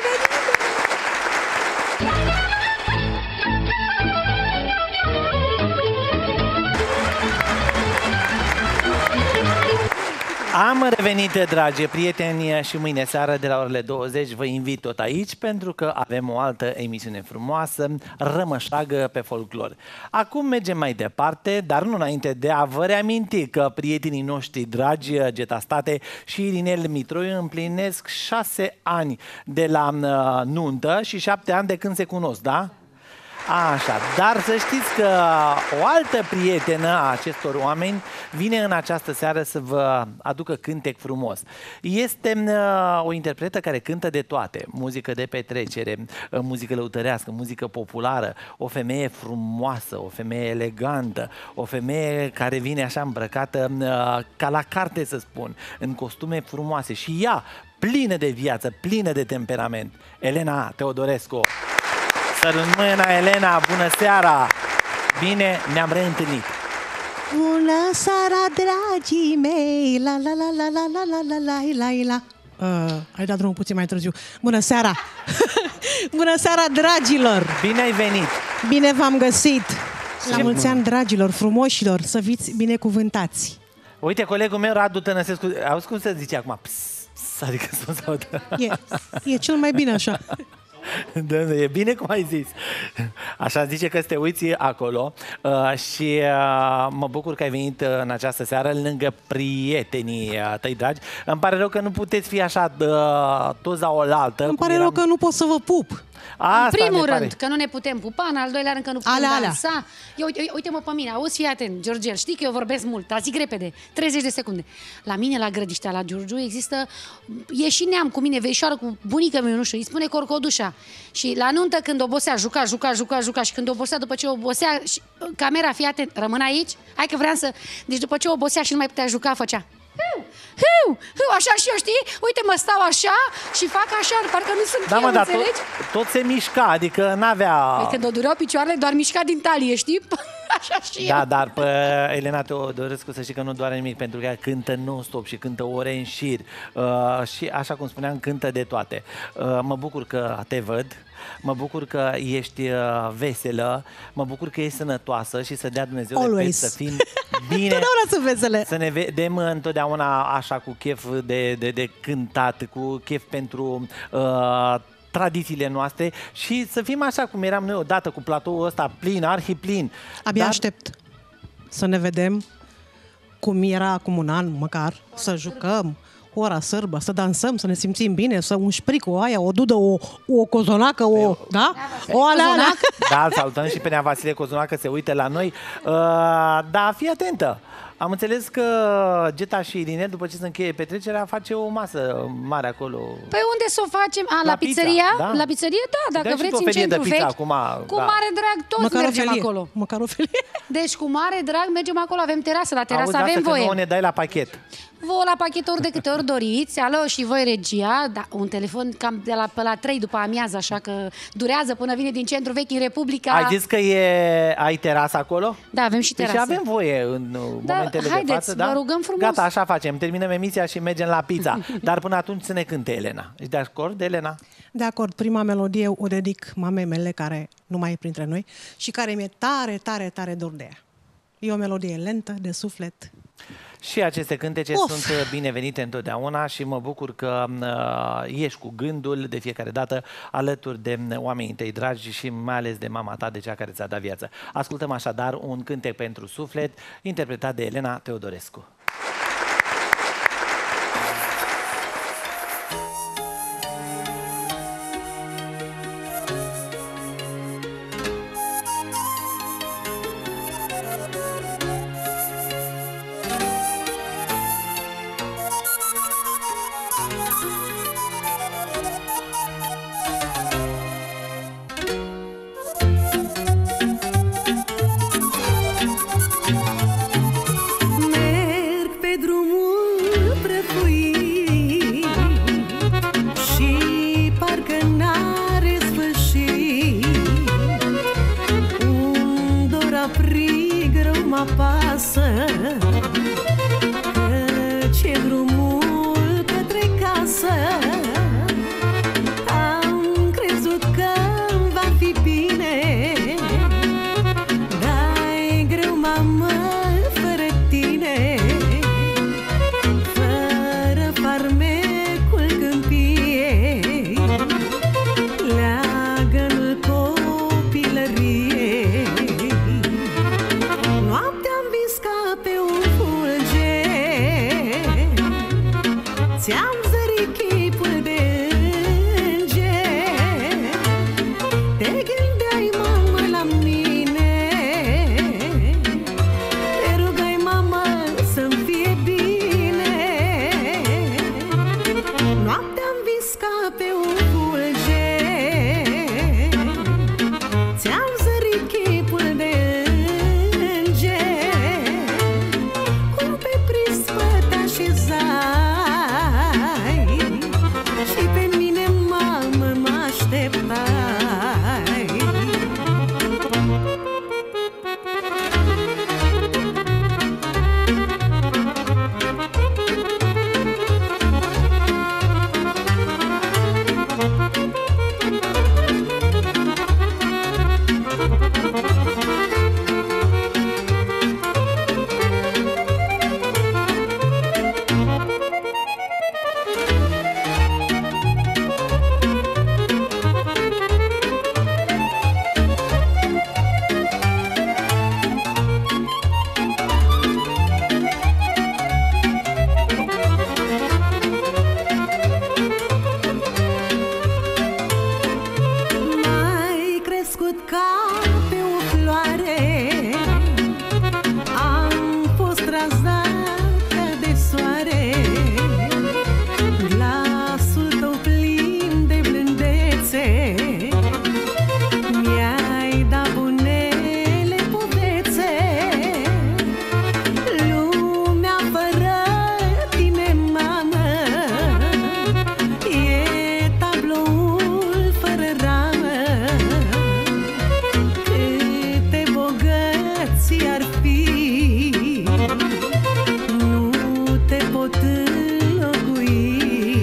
Am revenit, dragi prieteni, și mâine seară de la orele 20 vă invit tot aici pentru că avem o altă emisiune frumoasă, Rămășagă pe folclor. Acum mergem mai departe, dar nu înainte de a vă reaminti că prietenii noștri dragi, Geta State și Irinel Mitroiu, împlinesc 6 ani de la nuntă și 7 ani de când se cunosc, da? Așa, dar să știți că o altă prietenă a acestor oameni vine în această seară să vă aducă cântec frumos. Este o interpretă care cântă de toate, muzică de petrecere, muzică lăutărească, muzică populară, o femeie frumoasă, o femeie elegantă, o femeie care vine așa îmbrăcată ca la carte, să spun, în costume frumoase și ea plină de viață, plină de temperament. Elena Teodorescu. Să rămână, Elena, bună seara! Bine, ne-am reîntâlnit! Bună seara, dragii mei! La la la la la la la la la la la. Ai dat drumul puțin mai târziu. Bună seara! Bună seara, dragilor! Bine ai venit! Bine v-am găsit! La mulți ani, dragilor, frumoșilor, să fiți binecuvântați! Uite, colegul meu, Radu Tănăsescu, auzi cum se zice acum? Pss, adică să se audă. E cel mai bine așa. Da, e bine cum ai zis. Așa zice că te uiți acolo și mă bucur că ai venit în această seară lângă prietenii tăi dragi. Îmi pare rău că nu puteți fi așa toți la oaltă. Îmi pare rău că nu pot să vă pup. În primul rând, că nu ne putem pupa, în al doilea rând că nu putem dansa. Uite-mă pe mine, auzi, fii atent, Georgel, știi că eu vorbesc mult, dar zic repede, 30 de secunde. La mine, la Grădiștea, la Giurgiu, există, e și neam cu mine, veișoară cu bunica mea, nu știu, îi spune Corcodușa. Și la nuntă, când obosea, juca și când obosea, după ce obosea, camera, fii atent, rămân aici, hai că vreau să... Deci după ce obosea și nu mai putea juca, făcea... Așa și eu, știi? Uite, mă stau așa și fac așa, parcă nu sunt eu, înțelegi? Tot se mișca, adică n-avea... Păi când o dureau picioarele, doar mișca din talie, știi? Așa și eu. Da, dar pe Elena Teodorescu să știi că nu doare nimic, pentru că ea cântă non-stop și cântă ore în șir. Și așa cum spuneam, cântă de toate. Mă bucur că te văd. Mă bucur că ești veselă, mă bucur că ești sănătoasă și să dea Dumnezeu de să fim bine, să ne vedem întotdeauna așa cu chef de cântat, cu chef pentru tradițiile noastre și să fim așa cum eram noi odată cu platoul ăsta plin, arhiplin. Abia aștept să ne vedem cum era acum un an măcar, să jucăm ora sârbă, să dansăm, să ne simțim bine, să un șpric, o aia, o dudă, o cozonacă, da? O alea. Da, salutăm și pe Nea Vasile Cozonacă, se uită la noi. Da, fii atentă! Am înțeles că Geta și Irinel, după ce se încheie petrecerea, face o masă mare acolo. Păi unde să o facem? La pizzeria? Da? La pizzerie, da, dacă vreți în centru vechi. Acum, cu mare drag, toți mergem acolo. Măcar o felie. Deci cu mare drag mergem acolo, avem terasă, la terasă avem voie. Auzi, ne dai la pachet. Vă la pachet ori de câte ori doriți. Alo, și voi, regia, da, un telefon cam de pe la 3 după amiază, așa că durează până vine din centru vechi în Republica. Ai zis că ai terasă acolo? Da, avem și terasă. Deci avem voie în momentele de față, da? Vă rugăm frumos. Gata, așa facem, terminăm emisia și mergem la pizza. Dar până atunci să ne cânte Elena. Ești de acord, Elena? De acord, prima melodie o dedic mamei mele, care nu mai e printre noi și care mi-e tare, tare, tare dor de ea. E o melodie lentă, de suflet. Și aceste cântece sunt binevenite întotdeauna și mă bucur că ești cu gândul de fiecare dată alături de oamenii tăi dragi și mai ales de mama ta, de cea care ți-a dat viață. Ascultăm așadar un cântec pentru suflet, interpretat de Elena Teodorescu. Ți-am zărit chipul de înger, te gândeai, mamă, la mine, te rugai, mamă, să-mi fie bine. Noaptea-am vis ca pe un fulger, ți-am zărit chipul de înger, cum pe prispă te așezai și pe mine, mamă, mă așteptai. M-ai crescut ca pe o floare, am fost razată de soare, glasul tău plin de blândețe, mi-ai dat bunele povețe. Lumea fără tine, mamă, e tabloul fără ramă. Câte bogății ar fi, nu te pot înlocui.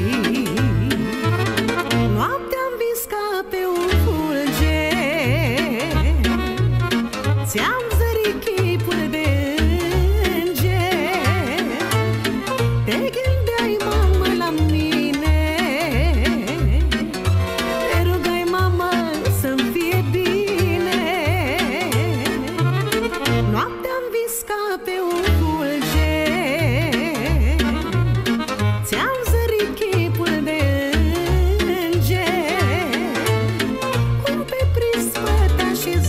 Noaptea-am vis ca pe un fulger, ți-am zărit chipul de înger, te gândeai, mamă, la mine, te rugai, mamă, să-mi fie bine. Noaptea-am vis ca pe un fulger, ți-am zărit chipul de înger, cum pe prispă te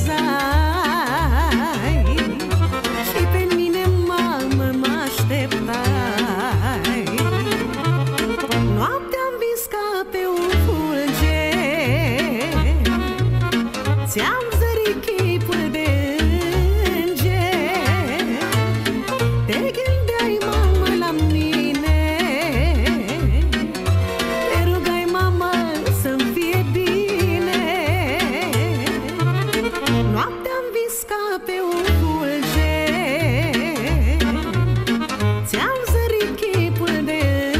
așezai și pe mine, mamă, mă așteptai. Noaptea-am vis ca pe un fulger, ți-am zărit chipul de înger, te gândeai, mamă, la mine, te rugai, mamă, să-mi fie bine. Noaptea-am vis ca pe un fulger, ți-am zărit chipul de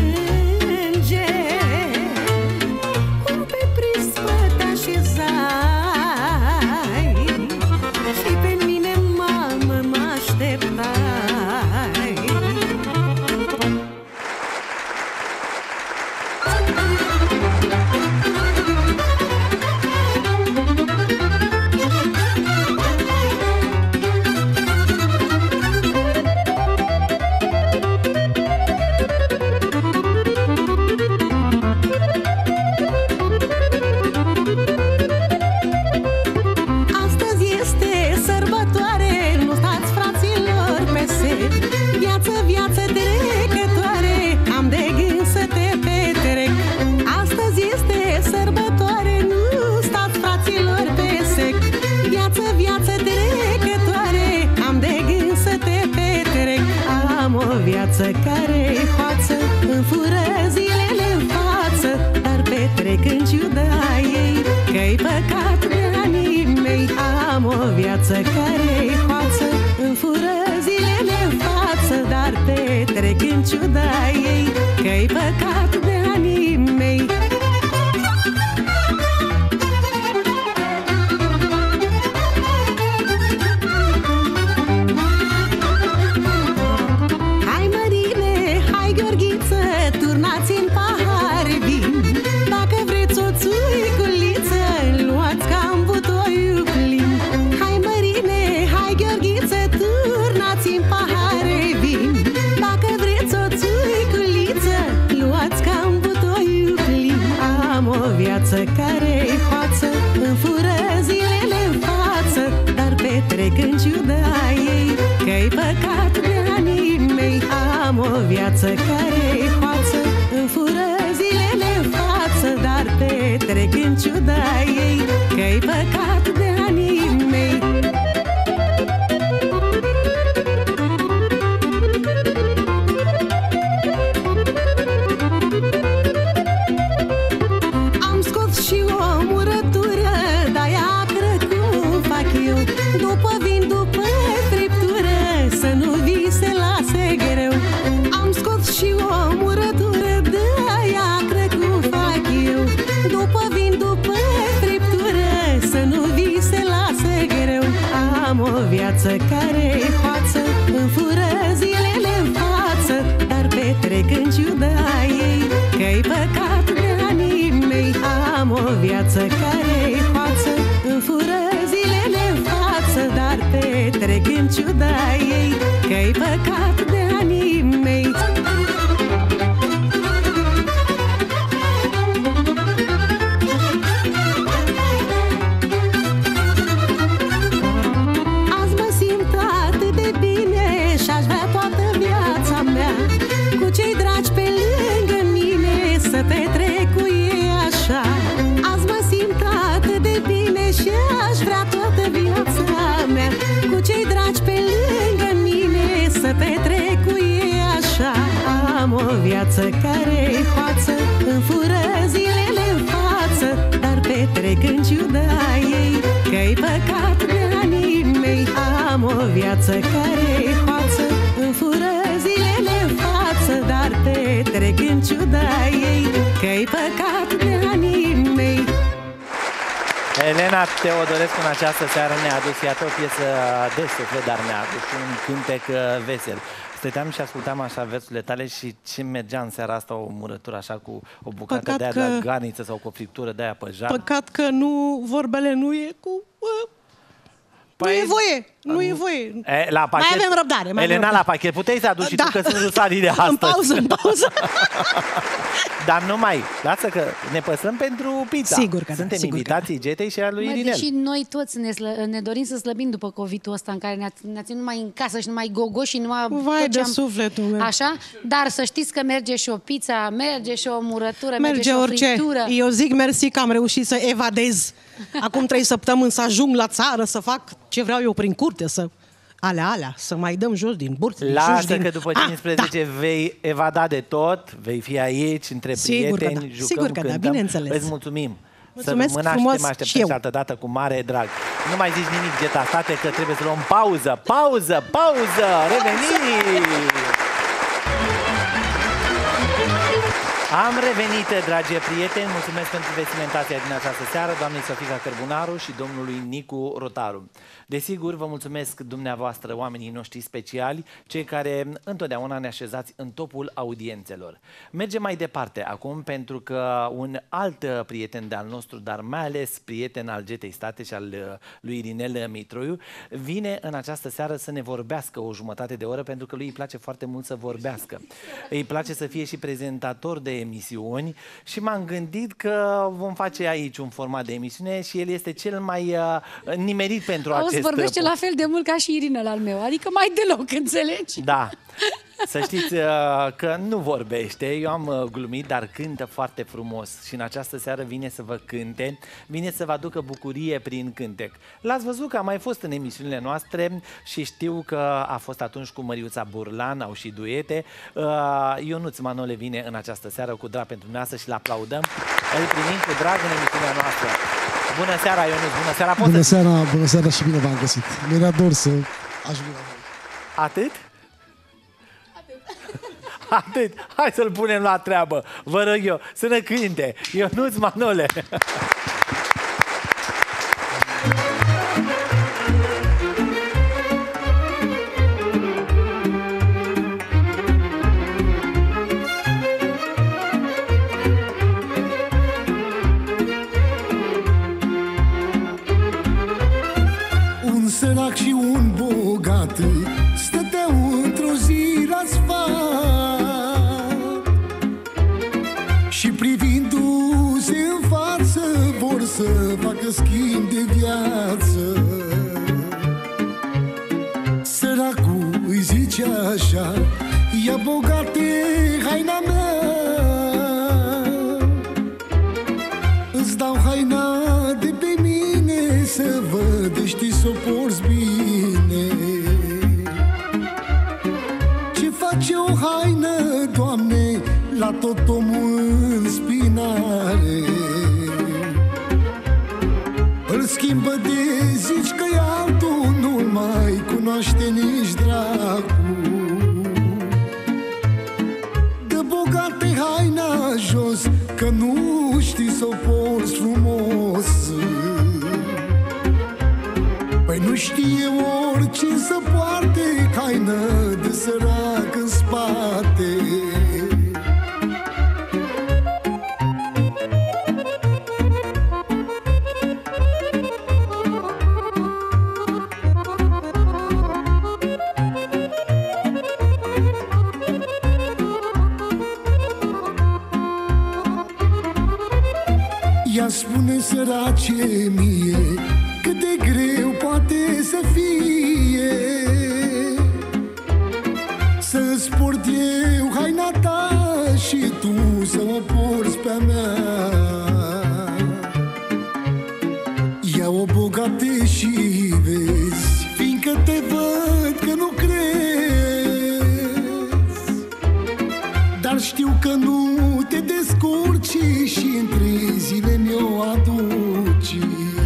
înger, cum pe prispă te așezai și pe mine, mamă, mă așteptai. Astăzi este sărbătoare, nu stați, fraților, pe set. Viață, viață trecătoare, am de gând să te petrec. Astăzi este sărbătoare, nu stați, fraților, pe sec. Viață, viață trecătoare, am de gând să te petrec. Am o viață care-i hoață, îmi fură zilele în față, dar petrec în ciuda ei, că-i păcat de anii mei. Am o viață care-i hoață, îmi fură zilele în față, dar petrec în ciuda ei, că-i păcat de anii mei. Hai, Mărine, hai, Gheorghiță, turnați-n pahare vin. Dacă vreți o țuiculiță, luați cam butoiul plin. Hai, Mărine, hai, Gheorghiță, turnați-n pahare vin. Dacă vreți o țuiculiță, luați cam o viață care-i hoață, îmi fură zilele în față, dar petrec în ciuda ei, că-i păcat de anii mei. Am scos și o murătură, de-aia cred cum fac eu, după vin, după friptură, să nu vi se lase greu. Am scos și o murătură, de-aia cred cum fac eu, după vin, după friptură, să nu vi se lase greu. Am o viață care-i hoață, îmi fură zilele în față, dar petrec în ciuda ei, că-i păcat de anii mei. Am o viață care-i hoață, îmi fură zilele în față, dar petrec în ciuda ei, că-i păcat de anii mei. Azi mă simt atât de bine și-aș vrea toată viața mea cu cei dragi pe lângă mine, să petrec cu ei așa. Azi mă simt atât de bine și-aș vrea toată viața mea cu cei dragi pe lângă mine, să petrec cu ei așa. Am o viață care-i hoață, îmi fură zilele în față, dar petrec în ciuda ei, că-i păcat de anii mei. Am o viață care-i hoață, îmi fură zilele în față, dar petrec în ciuda ei, că-i păcat de anii mei. Elena Teodorescu în această seară ne-a adus, iată, o piesă de suflet, dar ne-a adus un cântec vesel. Stăteam și ascultam așa versurile tale și ce mergea în seara asta, o murătură așa cu o bucată de aia de garniță sau cu o friptură de aia pe jar. Păcat că nu, vorbele nu e cu... Nu e voie, nu e voie. La pachet, mai avem răbdare. Elena, la pachet, puteai să aduci și tu, că sunt rusarii de astăzi. În pauză. Dar numai, lasă că ne păstrăm pentru pizza. Sigur că suntem invitații Getei și a lui Irinel. Și noi toți ne dorim să slăbim după COVID-ul ăsta în care ne-a ținut numai în casă și numai gogo și numai... Vai de sufletul meu. Așa? Dar să știți că merge și o pizza, merge și o murătură, merge și o orice. friptură. Eu zic mersi că am reușit să evadez. Acum 3 săptămâni să ajung la țară, să fac ce vreau eu prin curte, să... Alea, să mai dăm jos din burți. Lasă că după 15 vei evada de tot, vei fi aici, între prieteni, jucăm, sigur că cântăm. Da, bineînțeles. Îți mulțumim. Mulțumesc Să frumos te așteptăm și altă dată cu mare drag. Nu mai zici nimic, Geta, state că trebuie să luăm pauză. Pauză! Revenim! Am revenit, dragi prieteni, mulțumesc pentru vestimentația din această seară, doamnei Sofica Cărbunaru și domnului Nicu Rotaru. Desigur, vă mulțumesc dumneavoastră, oamenii noștri speciali, cei care întotdeauna ne așezați în topul audiențelor. Mergem mai departe acum, pentru că un alt prieten de-al nostru, dar mai ales prieten al Getei State și al lui Irinel Mitroiu, vine în această seară să ne vorbească o jumătate de oră, pentru că lui îi place foarte mult să vorbească. Îi place să fie și prezentator de emisiuni și m-am gândit că vom face aici un format de emisiune și el este cel mai nimerit pentru acest vorbește la fel de mult ca și Irinel al meu, adică mai deloc, înțelegi? Da. Să știți că nu vorbește, eu am glumit, dar cântă foarte frumos și în această seară vine să vă cânte, vine să vă aducă bucurie prin cântec. L-ați văzut că a mai fost în emisiunile noastre și știu că a fost atunci cu Măriuța Burlan, au și duete. Ionuț Manole vine în această seară cu drag pentru noastră și l-aplaudăm. Îl primim cu drag în emisiunea noastră. Bună seara, Ionuț, bună seara! Bună seara și bine v-am găsit. Mi-era dor să ajung la voi. Atât? Atât. Hai să-l punem la treabă. Vă rog eu, să ne cânte Ionuț Manole. Un sărac și un bogat stăteau într-o zi la sfat și privindu-se în față vor să facă schimb de viață. Săracul îi zice așa: Ia bogate haina mea, îți dau haina de pe mine, să văd, știi să o porți bine. Ce face o haină, Doamne, la tot omul în spinare? Îl schimbă de zici că-i altul, nu-l mai cunoaște nici dracu. Dă bogate haina jos, că nu știi să o porți frumos. Păi nu știe oricine să poarte haină de sărac în spate. Ea spune sărace mie, cât de greu poate să fie să-ți port eu haina ta și tu să mă porți pe-a mea. Ia-o bogate și vezi, fiindcă te văd că nu crezi, dar știu că nu te descurci și în 3 zile mi-o aduci.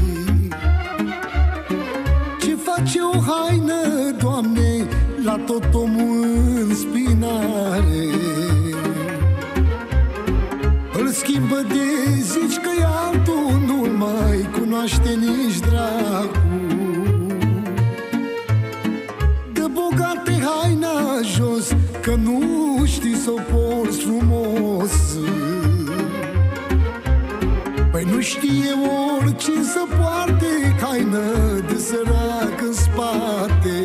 Ce face o haină, Doamne, la tot omul în spinare? Îl schimbă de zici că-i altul, nu-l mai cunoaște nici dracu. Dă bogate haina jos, că nu știi să o porți frumos. Păi nu știe oricine să poarte haină de sărac în spate.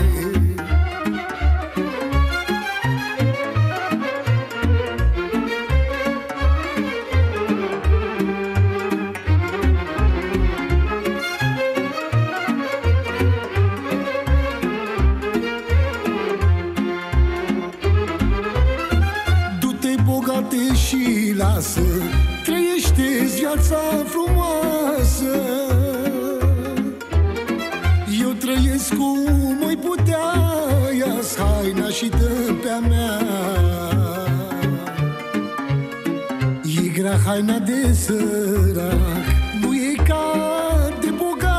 Du-te bogate și lasă, trăiește-ți viața frumoasă. Eu trăiesc cum o-i putea, ia-ți haina și dă pe-a mea. E grea haina de sărac, nu e ca de bogat,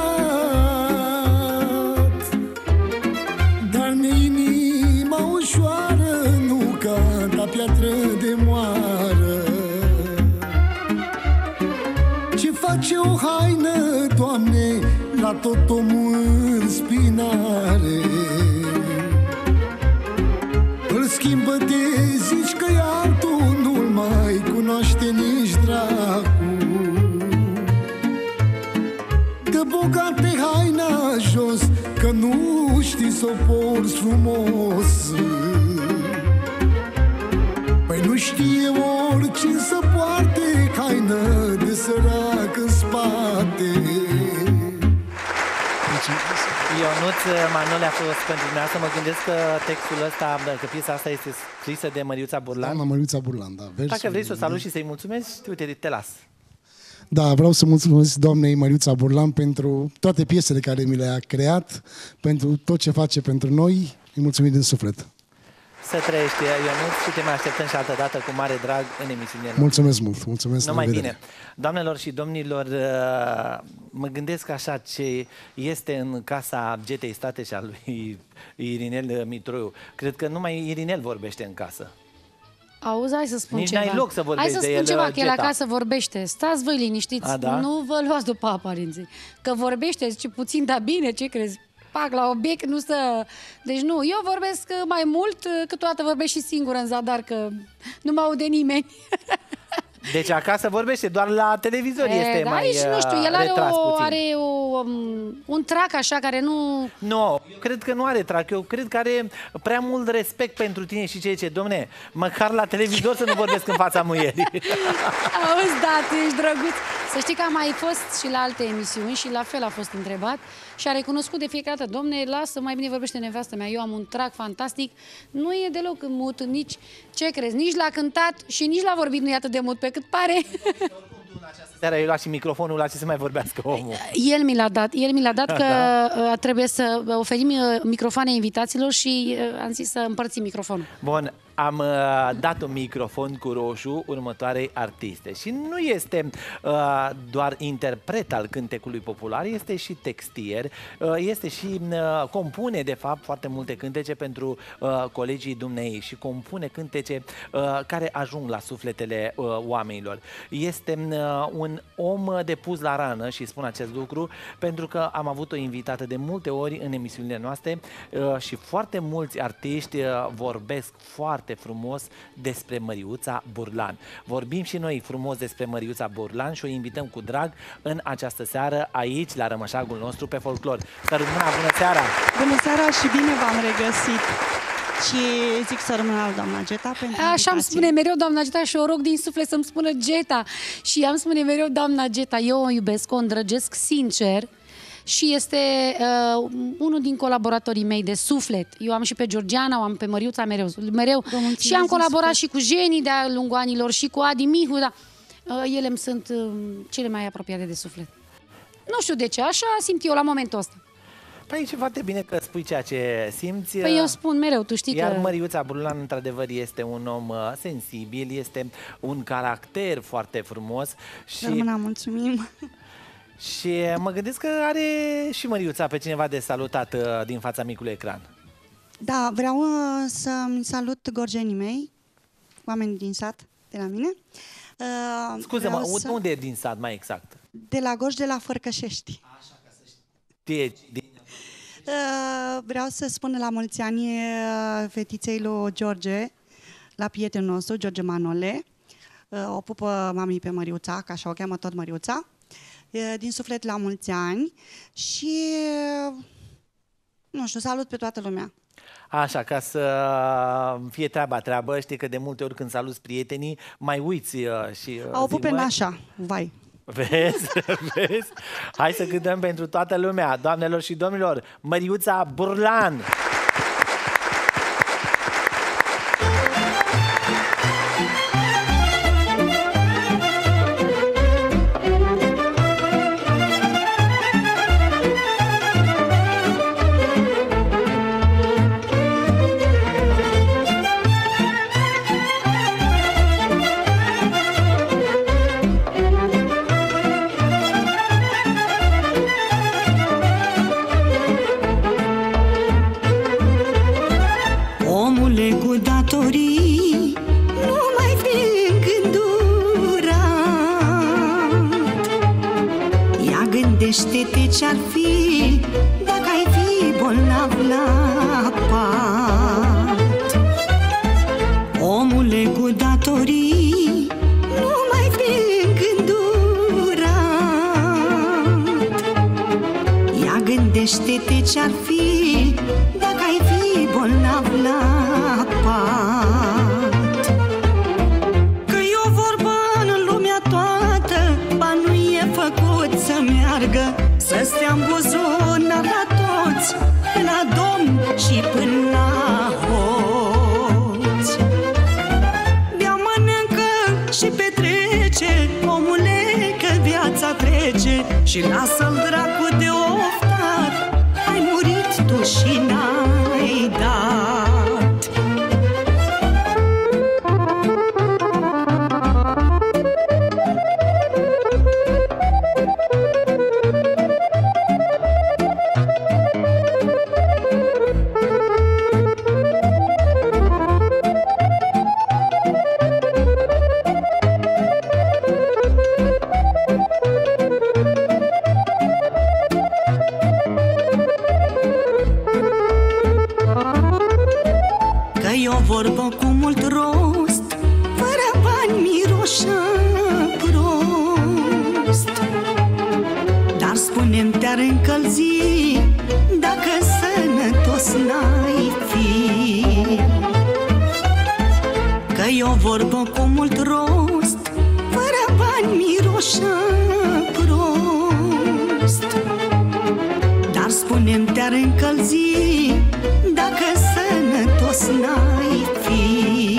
dar ne inima ușoară, nu ca la piatră de moară. Ce face o haină, Doamne, la tot omul în spinare? Îl schimbă de zici că-i altul, nu-l mai cunoaște nici dracu. Dă bogate haina jos, că nu știi să o porți frumos. Păi nu știe oricine să poarte haină de sărac în spate. Ionuț Manole, a fost pentru dumneavoastră. Mă gândesc că textul ăsta, că piesa asta este scrisă de Măriuța Burlan. Doamna Măriuța Burlan, da. Dacă vrei să o saluți și să-i mulțumesc, uite, te las. Da, vreau să mulțumesc doamnei Măriuța Burlan pentru toate piesele care mi le-a creat, pentru tot ce face pentru noi. Îi mulțumim din suflet. Să trăiești, Ionuț, și te mai așteptăm și altă dată cu mare drag în emisiunea. Mulțumesc mult, mulțumesc. Numai bine. Doamnelor și domnilor, mă gândesc așa ce este în casa Getei State și a lui Irinel Mitroiu. Cred că numai Irinel vorbește în casă. Auzi, hai să spun Nici ceva. n-ai loc să vorbești hai să de spun el, ceva, că el Geta. acasă vorbește. Stați voi liniștiți, Da? nu vă luați după aparențe. Că vorbește, zice puțin, dar bine, ce crezi? Pac, la obiect, nu stă... Deci nu, eu vorbesc mai mult, câteodată vorbesc și singură în zadar, că nu mă aude nimeni. Deci acasă vorbește, doar la televizor este da, mai aici, nu știu, el are un trac așa care nu... Nu, cred că nu are trac. Eu cred că are prea mult respect pentru tine și ce zice, domne, măcar la televizor să nu vorbesc în fața muierii. Auzi, da, tu ești drăguț. Să știi că am mai fost și la alte emisiuni și la fel a fost întrebat și a recunoscut de fiecare dată: domne, lasă, mai bine vorbește nevastă mea, eu am un trac fantastic, nu e deloc mut, nici, ce crezi, nici l-a cântat și nici l-a vorbit nu e atât de mut pe cât pare. Seara eu luat și microfonul la ce să mai vorbească omul. El mi l-a dat că trebuie să oferim microfoane invitaților și am zis să împărțim microfonul. Bun, am dat un microfon cu roșu următoarei artiste și nu este doar interpret al cântecului popular, este și textier, este și compune de fapt foarte multe cântece pentru colegii dumneei și compune cântece care ajung la sufletele oamenilor. Este un om de pus la rană și spun acest lucru pentru că am avut o invitată de multe ori în emisiunile noastre și foarte mulți artiști vorbesc foarte frumos despre Măriuța Burlan. Vorbim și noi frumos despre Măriuța Burlan și o invităm cu drag în această seară aici, la rămășagul nostru pe folclor. Să rămână, bună seara! Bună seara și bine v-am regăsit! Și zic să rămână doamna Geta pentru Așa îmi spune mereu doamna Geta și o rog din suflet să-mi spună Geta. Și ea îmi spune mereu doamna Geta, eu o iubesc, o îndrăgesc sincer. Și este unul din colaboratorii mei de suflet. Eu am și pe Georgiana, o am pe Măriuța mereu. Și am colaborat și cu Jenny de-a lungul anilor și cu Adi Mihu, dar ele îmi sunt cele mai apropiate de suflet. Nu știu de ce, așa simt eu la momentul ăsta. Păi e foarte bine că spui ceea ce simți. Păi eu spun mereu, tu știi Iar că... Măriuța Burlan, într-adevăr, este un om sensibil, este un caracter foarte frumos. Și... Rămâna, mulțumim! Și mă gândesc că are și Măriuța pe cineva de salutat din fața micului ecran. Da, vreau să-mi salut gorjenii mei, oameni din sat, de la mine. Scuze-mă, unde e din sat mai exact? De la Gorj, de la Fărcășești. Așa, ca să știi. Vreau să spun la mulți ani fetiței lui George, la prietenul nostru, George Manole. O pupă mami pe Măriuța, că așa o cheamă tot Măriuța. Din suflet la mulți ani și, nu știu, salut pe toată lumea. Așa, ca să fie treabă, știi că de multe ori când saluți prietenii, mai uiți și... Au pupe nașa, vai. Vezi? Vezi? Hai să cântăm pentru toată lumea, doamnelor și domnilor, Măriuța Burlan! Gândește-te ce-ar fi dacă ai fi bolnav la pat. Omule cu datorii, nu mai fi îndurat. Ia gândește-te ce-ar fi dacă ai fi bolnav la pat. Că e o vorbă în lumea toată, ba nu e făcut să meargă, să stea în buzunar la toți, până la domn și până la hoți. Bea, mănâncă și petrece, omule, că viața trece, și lasă-l dracu de oftat, ai murit tu și n-ai dat. Vorbă cu mult rost, fără bani miroșă prost. Dar spune-mi, te-ar încălzi dacă sănătos n-ai fi. Că e o vorbă cu mult rost, fără bani miroșă prost. Dar spune-mi, te-ar încălzi dacă sănătos n-ai fi.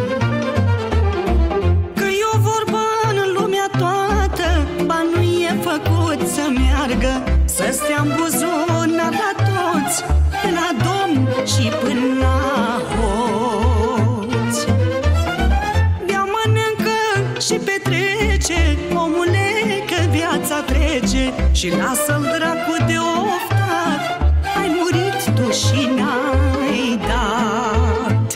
Că e o vorbă în lumea toată, ba nu e făcut să meargă, să stea în buzunar la toți, de la domn și până la hoți. Bea, mănâncă și petrece, omule, că viața trece, și lasă-l dracu de oftat, ai murit tu și n-ai dat.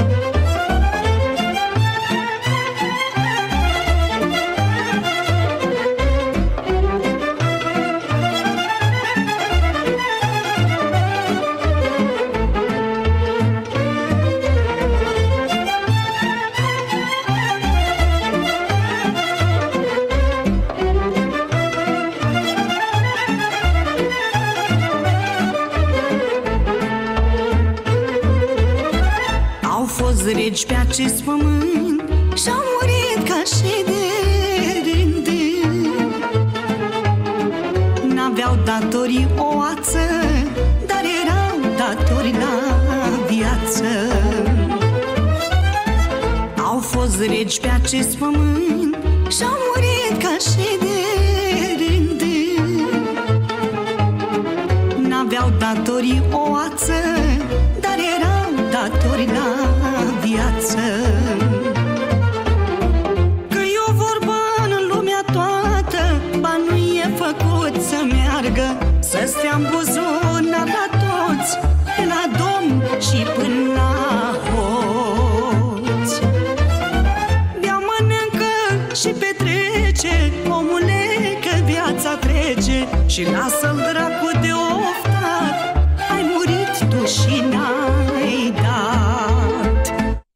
Regi pe acest pământ și-au murit ca și de rând. N-aveau datorii o ață, dar erau datori la viață. Au fost regi pe acest pământ și-au murit ca și de rând. N-aveau datorii o ață, dar erau datori la viață. Că e o vorbă în lumea toată, ba nu e făcut să meargă, să stea în buzunar la toți, de la domn și până la hoți. Bea, mănâncă și petrece, omule, că viața trece, și lasă-l dracu de oftat, ai murit tu și n-ai dat.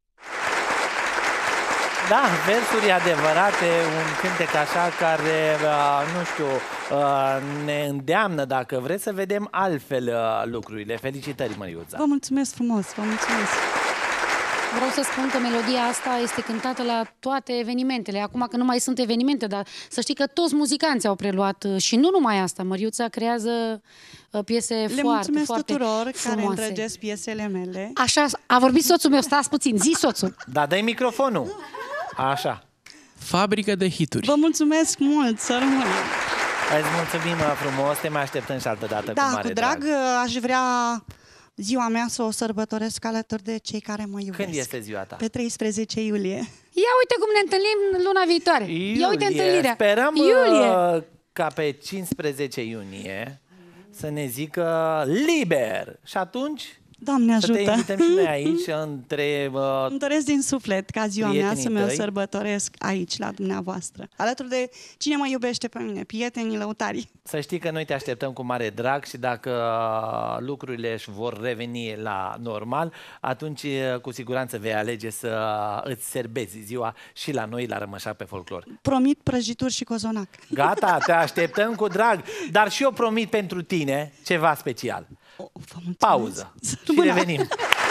Da, versuri adevărate, un cântec așa care, nu știu, ne îndeamnă, dacă vreți, să vedem altfel lucrurile. Felicitări, Măriuța! Vă mulțumesc frumos, vă mulțumesc! Vreau să spun că melodia asta este cântată la toate evenimentele. Acum că nu mai sunt evenimente, dar să știi că toți muzicanții au preluat și nu numai asta. Măriuța creează piese foarte, foarte frumoase. Le mulțumesc tuturor care îndrăgesc piesele mele. Așa, a vorbit soțul meu, stați puțin, zi soțul. Da, dă-i microfonul. Așa. Fabrică de hituri. Vă mulțumesc mult, să rămână. Îți mulțumim frumos, te mai așteptăm și altă dată. Da, cu mare cu drag, aș vrea ziua mea să o sărbătoresc alături de cei care mă iubesc. Când este ziua ta? Pe 13 iulie. Ia uite cum ne întâlnim luna viitoare. Iulie. Ia uite întâlnirea. Sperăm Iulie. ca pe 15 iunie să ne zică liber. Și atunci Doamne ajută! să te invităm și noi aici între... Îmi doresc din suflet ca ziua mea să mi-o tăi. sărbătoresc aici, la dumneavoastră. Alături de cine mă iubește pe mine, prietenii lăutari. Să știi că noi te așteptăm cu mare drag și dacă lucrurile își vor reveni la normal, atunci cu siguranță vei alege să îți serbezi ziua și la noi, la Rămășac pe Folclor. Promit prăjituri și cozonac. Gata, te așteptăm cu drag, dar și eu promit pentru tine ceva special. Pauză și revenim.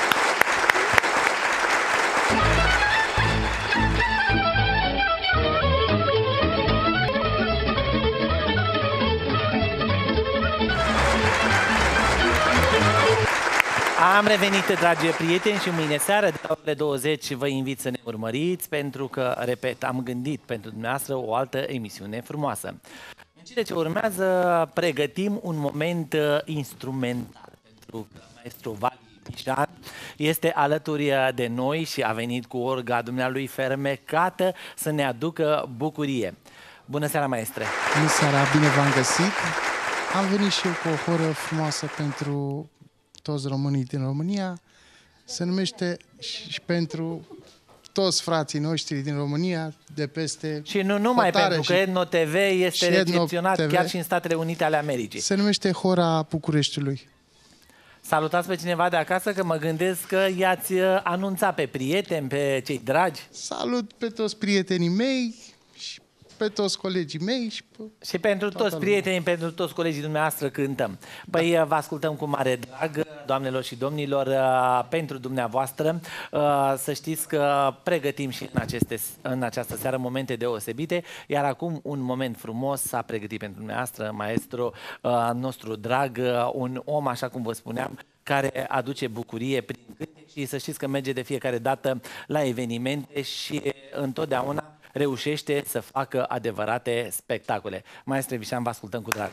Am revenit, dragi prieteni, și mâine seară de la orele 20 vă invit să ne urmăriți, pentru că, repet, am gândit pentru dumneavoastră o altă emisiune frumoasă. În cele ce urmează pregătim un moment instrumental, pentru că maestru Vali Mișan este alături de noi și a venit cu orga dumnealui fermecată să ne aducă bucurie. Bună seara, maestre! Bună seara, bine v-am găsit! Am venit și eu cu o horă frumoasă pentru toți românii din România. Se numește și pentru toți frații noștri din România, de peste și nu numai, pentru că Edno TV este recepționat chiar și în Statele Unite ale Americii. Se numește Hora Bucureștiului. Salutați pe cineva de acasă, că mă gândesc că i-ați anunțat pe prieteni, pe cei dragi. Salut pe toți prietenii mei și pe toți colegii mei și pentru toți prietenii, pentru toți colegii dumneavoastră cântăm. Păi vă ascultăm cu mare drag, doamnelor și domnilor, pentru dumneavoastră. Să știți că pregătim și în această seară momente deosebite, iar acum un moment frumos s-a pregătit pentru dumneavoastră, maestru nostru drag, un om, așa cum vă spuneam, care aduce bucurie prin cântec și să știți că merge de fiecare dată la evenimente și întotdeauna reușește să facă adevărate spectacole. Maestre Vișan, vă ascultăm cu drag.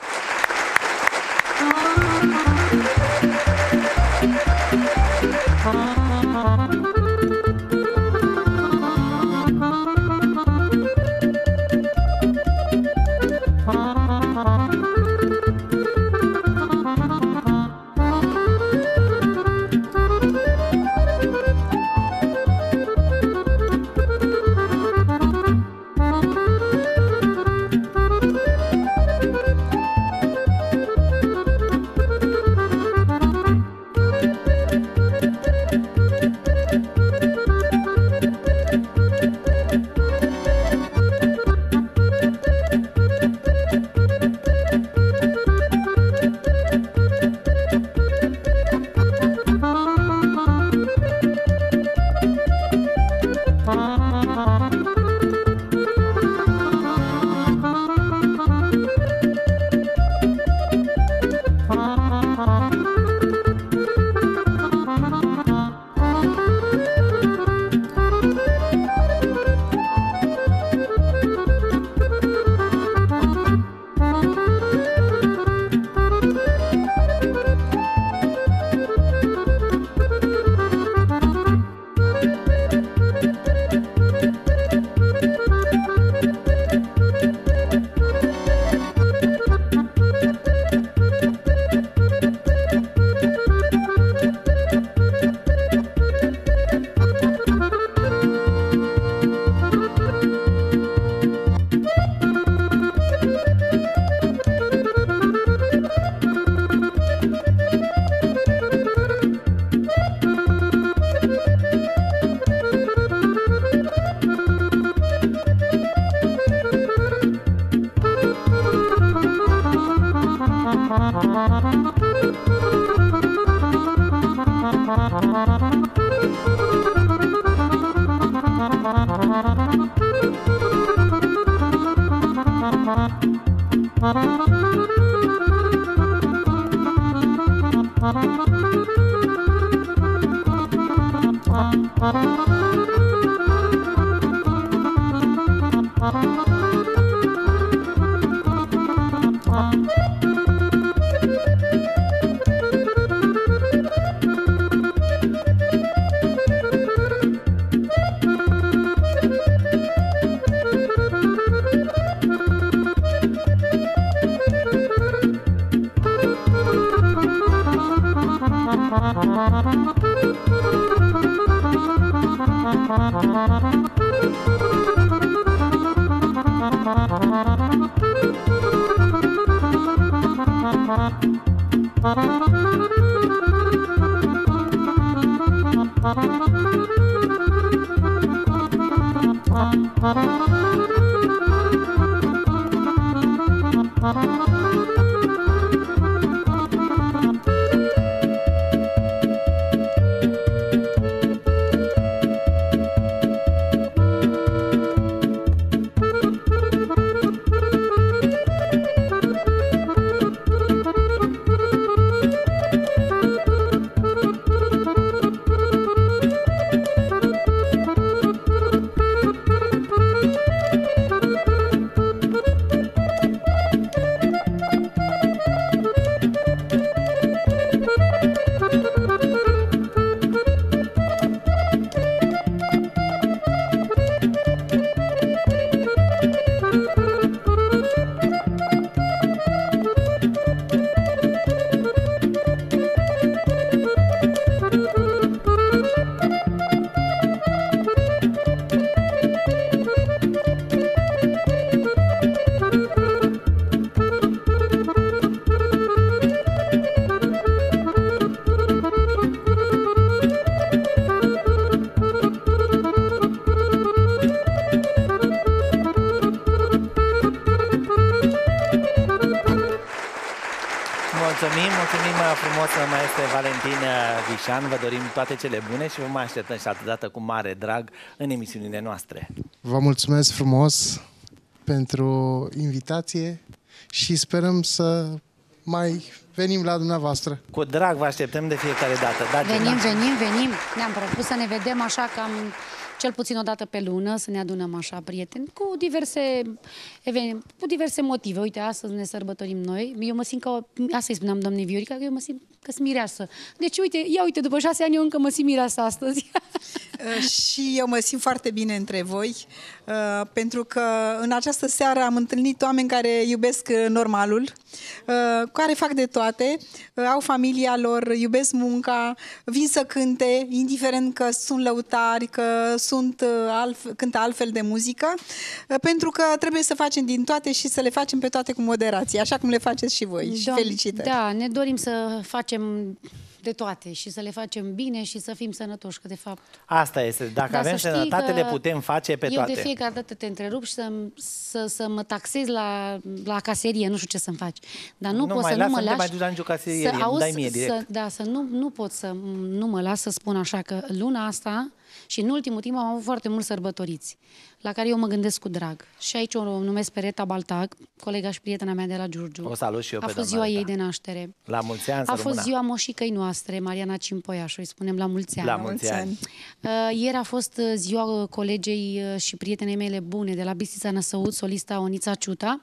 Mulțumim frumos, maestre Valentin Vișan. Vă dorim toate cele bune și vă mai așteptăm și altă dată cu mare drag în emisiunile noastre. Vă mulțumesc frumos pentru invitație și sperăm să mai venim la dumneavoastră. Cu drag vă așteptăm de fiecare dată. Da, Venim. Ne-am propus să ne vedem așa cam cel puțin o dată pe lună, să ne adunăm așa prieteni, cu diverse motive. Uite, astăzi ne sărbătorim noi. Eu mă simt ca, asta îi spuneam doamnei Viorica, că eu mă simt că-s mireasă. Deci, uite, după 6 ani eu încă mă simt mireasă astăzi. Și eu mă simt foarte bine între voi, pentru că în această seară am întâlnit oameni care iubesc normalul, care fac de toate, au familia lor, iubesc munca, vin să cânte, indiferent că sunt lăutari, că cântă altfel de muzică, pentru că trebuie să facem din toate și să le facem pe toate cu moderație, așa cum le faceți și voi. Și felicitări! Da, ne dorim să facem de toate și să le facem bine și să fim sănătoși, că de fapt... Asta este, dacă avem sănătate, le putem face pe toate. Eu de fiecare dată te întrerup și să mă taxez la caserie, nu știu ce să-mi faci. Dar nu pot să nu mă lași... Nu mai duci la nicio caserie, îmi dai mie direct. Să nu pot să nu mă las să spun așa că luna asta și în ultimul timp am avut foarte mulți sărbătoriți, la care eu mă gândesc cu drag. Și aici o numesc pe Reta Baltag, colega și prietena mea de la Giurgiu. O salut și eu pe A fost ziua ei de naștere. La mulți ani, A fost ziua moșicăi noastre, Mariana Cimpoiașu, îi spunem la mulți ani. La mulți ani. Ieri a fost ziua colegei și prietenei mele bune de la Bistrița Năsăud, solista Onița Ciuta.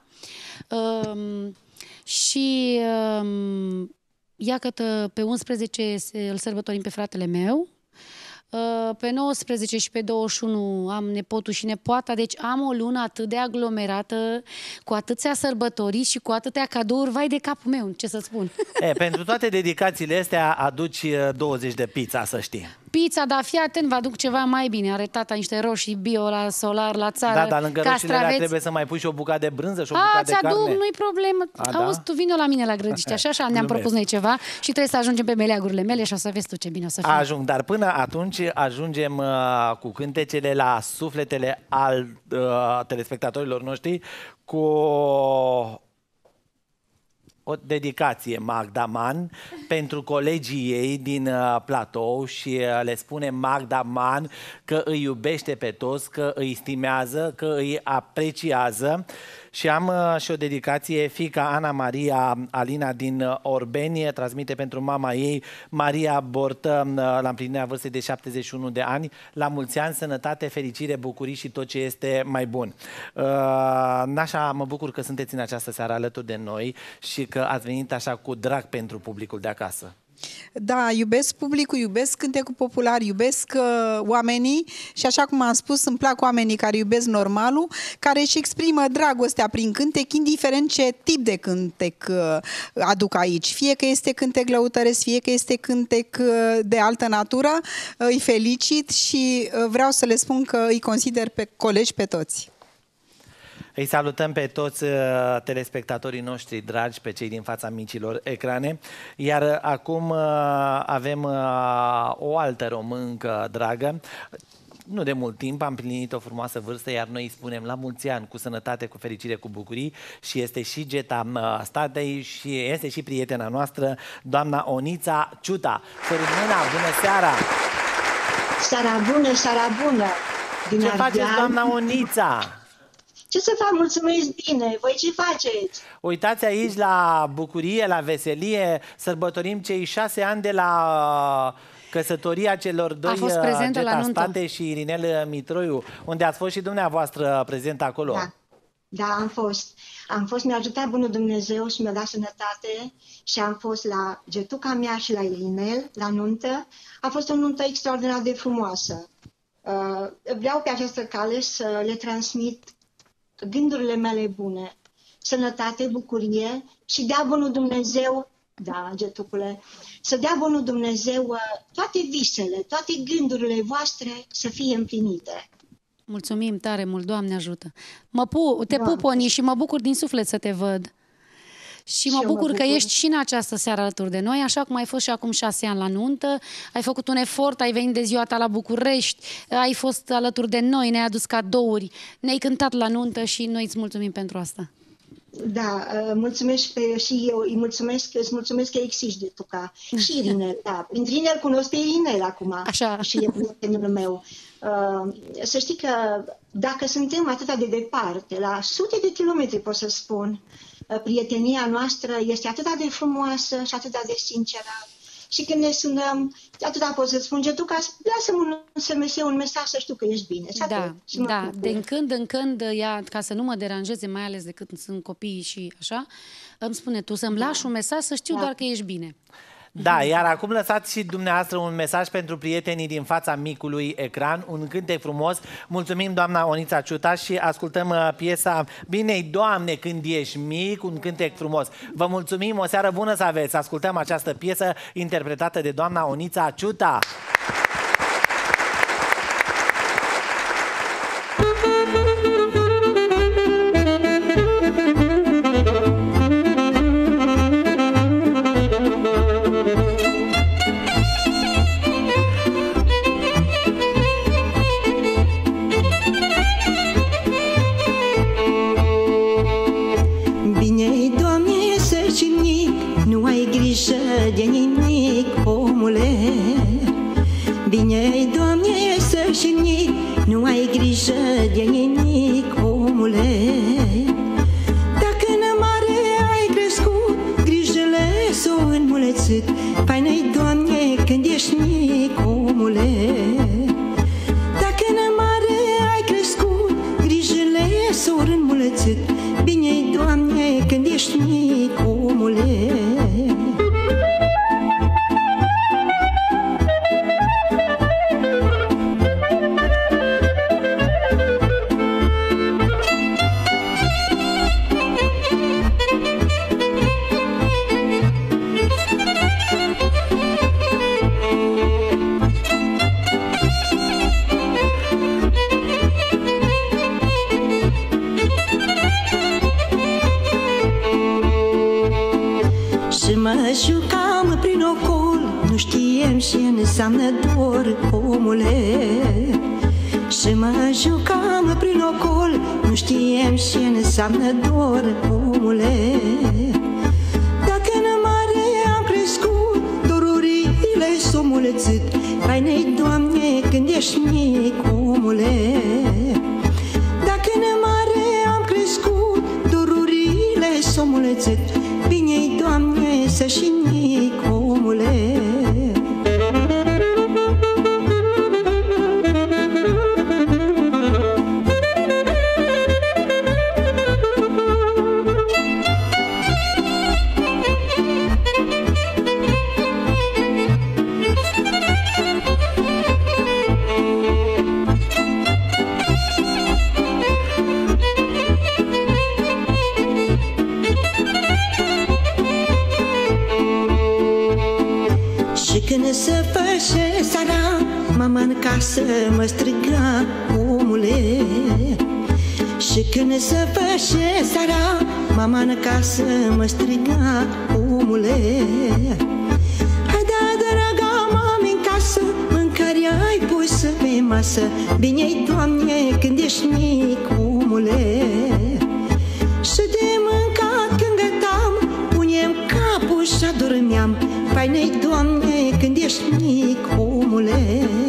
Și iată, pe 11 îl sărbătorim pe fratele meu. Pe 19 și pe 21 am nepotul și nepoata, deci am o lună atât de aglomerată, cu atâția sărbători și cu atâtea cadouri, vai de capul meu, ce să spun. Pentru toate dedicațiile astea aduci 20 de pizza, să știi. Pizza, dar fii atent, vă aduc ceva mai bine. Are tata niște roșii bio la solar, la țară. Da, dar lângă roșiile alea trebuie să mai pui și o bucată de brânză și o bucată de carne. Ți-aduc, nu-i problemă. Auzi, tu vino la mine la Grădiște, așa ne-am propus noi ceva și trebuie să ajungem pe meleagurile mele și o să vezi tu ce bine o să fie. Ajung, dar până atunci ajungem cu cântecele la sufletele al telespectatorilor noștri cu o dedicație, Magda Man, pentru colegii ei din platou și le spune Magda Man că îi iubește pe toți, că îi stimează, că îi apreciază. Și am și o dedicație, fiica Ana Maria Alina din Orbeni, transmite pentru mama ei, Maria Bortă, la împlinirea vârstei de 71 de ani. La mulți ani, sănătate, fericire, bucurii și tot ce este mai bun. Nașa, mă bucur că sunteți în această seară alături de noi și că ați venit așa cu drag pentru publicul de acasă. Da, iubesc publicul, iubesc cântecul popular, iubesc oamenii și așa cum am spus, îmi plac oamenii care iubesc normalul, care își exprimă dragostea prin cântec, indiferent ce tip de cântec aduc aici. Fie că este cântec lăutăresc, fie că este cântec de altă natură, îi felicit și vreau să le spun că îi consider pe colegi pe toți. Îi salutăm pe toți telespectatorii noștri dragi, pe cei din fața micilor ecrane. Iar acum avem o altă româncă dragă. Nu de mult timp am împlinit o frumoasă vârstă, iar noi îi spunem la mulți ani, cu sănătate, cu fericire, cu bucurii. Și este și Geta statei și este și prietena noastră, doamna Onița Ciuta. Sărămâna, bună seara! Seara bună, seara bună! Ce faceți, doamna Onița? Ce să fac? Mulțumesc bine! Voi ce faceți? Uitați aici la bucurie, la veselie, sărbătorim cei 6 ani de la căsătoria celor doi, Geta State și Irinel Mitroiu, unde ați fost și dumneavoastră prezent acolo. Da, da, am fost. Mi-a ajutat bunul Dumnezeu și mi-a dat sănătate și am fost la getuca mea și la Irinel, la nuntă. A fost o nuntă extraordinar de frumoasă. Vreau pe această cale să le transmit gândurile mele bune, sănătate, bucurie și dea bunul Dumnezeu, da, getucule, să dea bunul Dumnezeu toate visele, toate gândurile voastre să fie împlinite. Mulțumim tare mult, Doamne ajută! Te pup, Oni, și mă bucur din suflet să te văd. Și mă bucur că ești și în această seară alături de noi, așa cum ai fost și acum 6 ani la nuntă, ai făcut un efort, ai venit de ziua ta la București, ai fost alături de noi, ne-ai adus cadouri, ne-ai cântat la nuntă și noi îți mulțumim pentru asta. Da, mulțumesc și eu, îți mulțumesc că existi de Tuca. Și Irinel, da. Printre Irinel cunosc pe Irinel acum. Așa. Și e prietenul meu. Să știi că dacă suntem atât de departe, la sute de kilometri pot să spun, prietenia noastră este atât de frumoasă și atât de sinceră. Și când ne sunăm, atâta pot să spun, Getuca, lasă-mi un SMS, un mesaj să știu că ești bine. Da, de când în când, ea, ca să nu mă deranjeze, mai ales de când sunt copii și așa, îmi spune, tu să-mi lași un mesaj să știu doar că ești bine. Da, iar acum lăsați și dumneavoastră un mesaj pentru prietenii din fața micului ecran, un cântec frumos. Mulțumim, doamna Onița Ciuta, și ascultăm piesa Bine-i Doamne când ești mic, un cântec frumos. Vă mulțumim, o seară bună să aveți. Ascultăm această piesă interpretată de doamna Onița Ciuta. de nimic, omule. Bine-i, Doamne, să șini, nu ai grijă de nimic, omule. Dacă în mare ai crescut, grijile s-o înmulțit. Faină-i, Doamne, când ești mic, omule. Dacă în mare ai crescut, grijile s-o înmulțit. Bine-i, Doamne, când ești mic, omule. Jucam prin ocol, nu știem ce înseamnă dor, omule. Și mă jucam prin ocol, nu știem ce înseamnă dor, omule. Dacă în mare am crescut, dorurile s-o mulțit. Faină-i, Doamne, când ești mic, omule. Dacă în mare am crescut, dorurile s-o mulțit. Bine-i, Doamne, să și mic, omule. Când se face seara, mama în casă mă striga, omule. Și când se face seara, mama în casă mă striga, omule. Hai da, draga mami, în casă, mâncarea ai pus pe masă. Bine-i, Doamne, când ești mic, omule. Și de mâncat când gătam, punem capul și adormeam. Faină-i, Doamne, când ești mic, omule.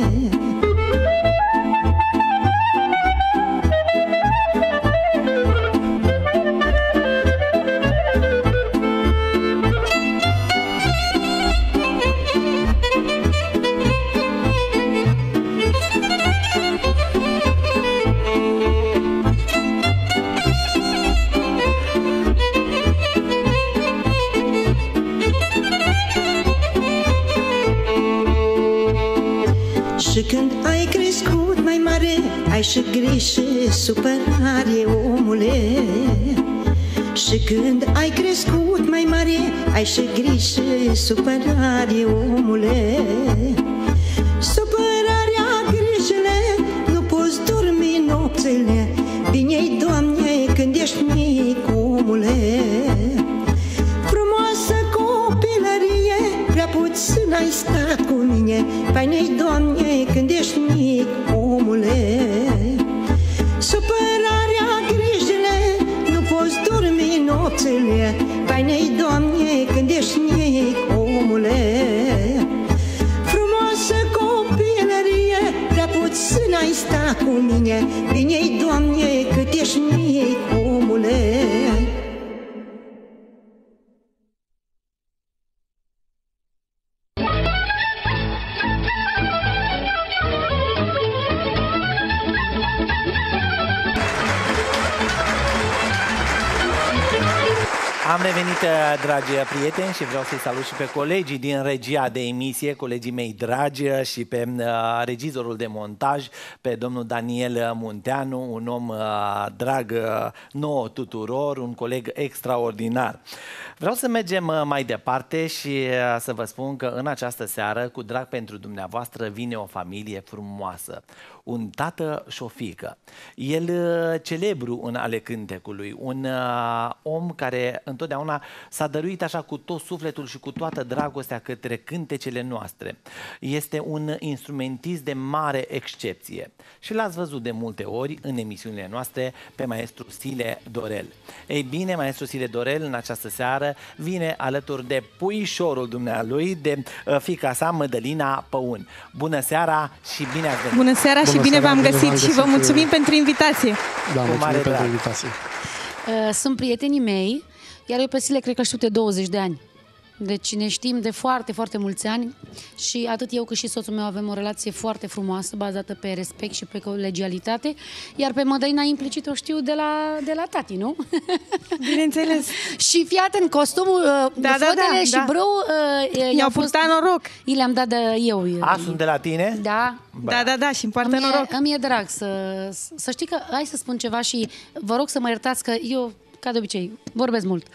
Și când ai crescut mai mare, ai și griji și supărare, omule. Și când ai crescut mai mare, ai și griji și supărare, omule. Supărarea, grijile, nu poți dormi nopțile. Bine-i, Doamne, când ești mic, omule. Frumoasă copilărie, prea puțin ai stat cu mine. Faină-i, Doamne, când ești mic, omule. Supărarea, grijile, nu poți dormi omule, vai nei Doamne când ești mic, omule. Frumoasă copilărie, prea puțin ai sta cu mine, bine-i Doamne cât ești mic, omule. Am revenit, dragi prieteni, și vreau să-i salut și pe colegii din regia de emisie, colegii mei dragi, și pe regizorul de montaj, pe domnul Daniel Munteanu, un om drag nouă tuturor, un coleg extraordinar. Vreau să mergem mai departe și să vă spun că în această seară, cu drag pentru dumneavoastră, vine o familie frumoasă. Un tată și o fiică. El celebru în ale cântecului, un om care întotdeauna s-a dăruit așa cu tot sufletul și cu toată dragostea către cântecele noastre. Este un instrumentist de mare excepție și l-ați văzut de multe ori în emisiunile noastre pe maestru Sile Dorel. Ei bine, maestru Sile Dorel în această seară vine alături de puișorul dumnealui, de fiica sa, Mădălina Păun. Bună seara și bine ați venit! Bună seara și bine v-am găsit și vă mulțumim pentru invitație. Da, mulțumim pentru invitație. Sunt prietenii mei, iar eu pe Sile cred că știu de 20 de ani. Deci ne știm de foarte, foarte mulți ani și atât eu cât și soțul meu avem o relație foarte frumoasă, bazată pe respect și pe colegialitate, iar pe Mădălina implicit o știu de la tati, nu? Bineînțeles. Și fii atent, costumul, fotele și brâu i-au purtat noroc. I le-am dat eu. Sunt de la tine? Da. Da, și îmi noroc. Îmi e drag să știi că, hai să spun ceva și vă rog să mă iertați că eu, ca de obicei, vorbesc mult.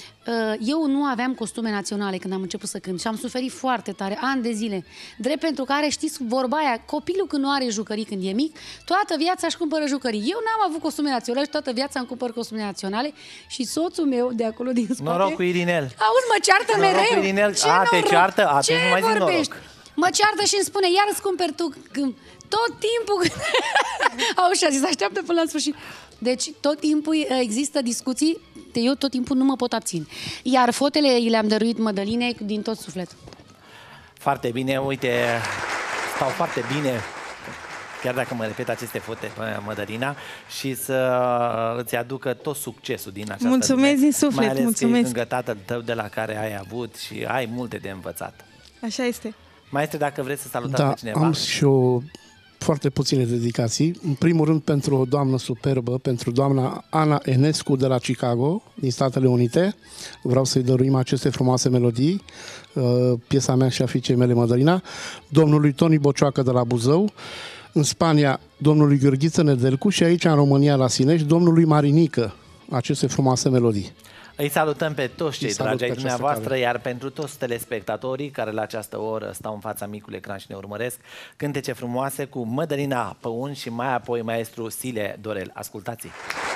Eu nu aveam costume naționale când am început să cânt și am suferit foarte tare, ani de zile. Drept pentru care, știți vorba aia, copilul când nu are jucării când e mic, toată viața își cumpără jucării. Eu n-am avut costume naționale și toată viața îmi cumpăr costume naționale și soțul meu de acolo din spate... Noroc cu Irinel! Auzi, mă ceartă mereu! Noroc cu Irinel! Te ceartă? Atunci nu mai zic noroc. Mă ceartă și îmi spune, iar îți cumperi tu tot timpul... Auzi, și a zis, așteaptă până la sfârșit. Deci tot timpul există discuții, eu tot timpul nu mă pot abține. Iar fotele le-am dăruit Mădălinei din tot sufletul. Foarte bine, uite, stau foarte bine, chiar dacă mă repet aceste fote, Mădălina, și să îți aducă tot succesul din această mulțumesc din suflet, mai ales mulțumesc. că e lângă tatăl tău de la care ai avut și ai multe de învățat. Așa este. Maestre, dacă vreți să salutați pe cineva. Am și eu foarte puține dedicații. În primul rând pentru o doamnă superbă, pentru doamna Ana Enescu de la Chicago, din Statele Unite. Vreau să-i dăruim aceste frumoase melodii, piesa mea și a fiicei mele Mădălina. Domnului Toni Bocioacă de la Buzău. În Spania, domnului Gheorghiță Nedelcu și aici, în România, la Sinești, domnului Marinică, aceste frumoase melodii. Îi salutăm pe toți cei dragi ai dumneavoastră, iar pentru toți telespectatorii care la această oră stau în fața micului ecran și ne urmăresc, cântece frumoase cu Mădălina Păun și mai apoi maestru Sile Dorel. Ascultați-i!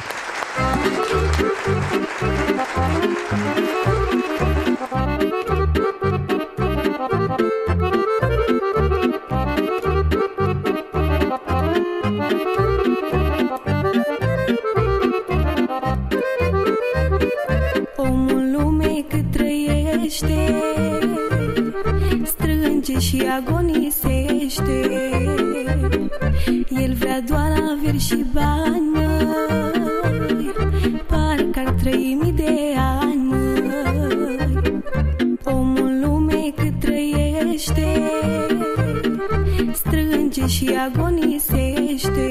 Strânge și agonisește, el vrea doar averi și bani, măi, parcă ar trăi mii de ani, măi. Omul lume cât trăiește, strânge și agonisește,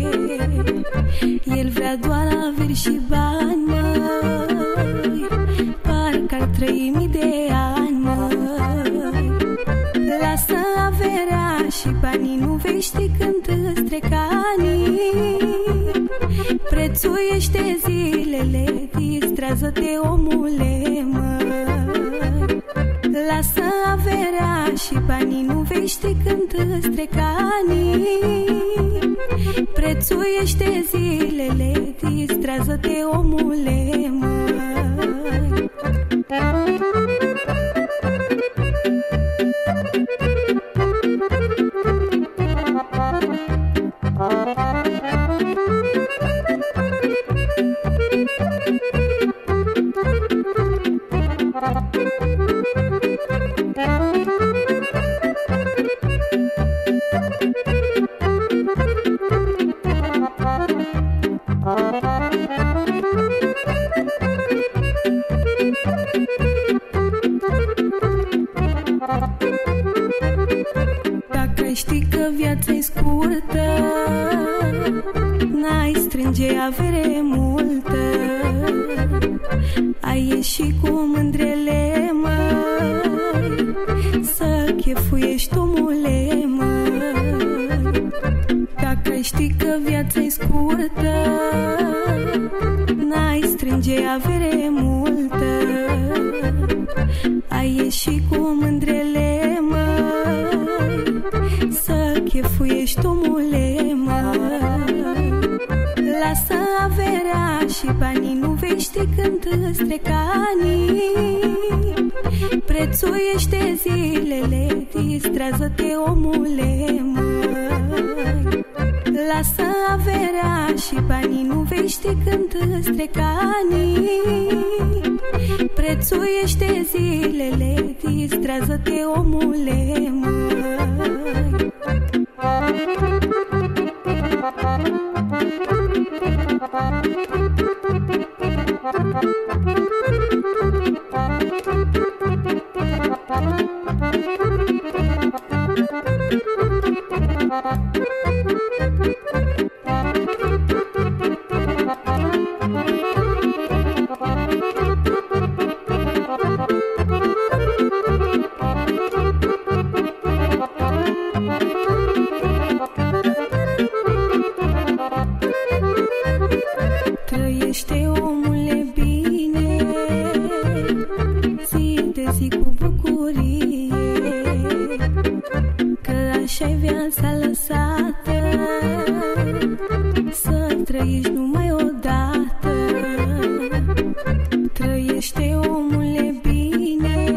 el vrea doar averi și bani, măi, parcă ar trăi mii de ani, măi. Lasă averea și banii, nu vei ști când îți trec anii. Prețuiește zilele, distrează-te, omule, măi. Lasă averea și banii, nu vei ști când îți trec anii. Prețuiește zilele, distrează-te, omule, măi. Dacă știi că viața-i scurtă, n-ai strânge avere multă, ai ieși cu mândrele, măi, să chefuiești, omule, măi. Dacă știi că viața-i scurtă, n-ai strânge avere multă, ai ieși cu mândrele, măi, să chefuiești, omule, măi. Lasă averea și banii, nu vei ști când îți trec anii. Prețuiește zilele, distrează-te, omule, măi. Lasă averea și banii, nu vei ști când îți trec anii. Prețuiește zilele, distrează-te, omule, măi. Trăiește, omule, bine, zi de zi cu bucurie, că așa-i viața lăsată, să trăiești numai odată. Trăiește, omule, bine,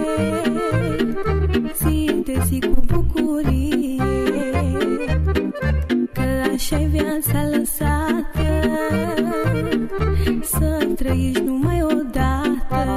zi de zi cu bucurie, că așa-i viața lăsată, să trăiești numai odată.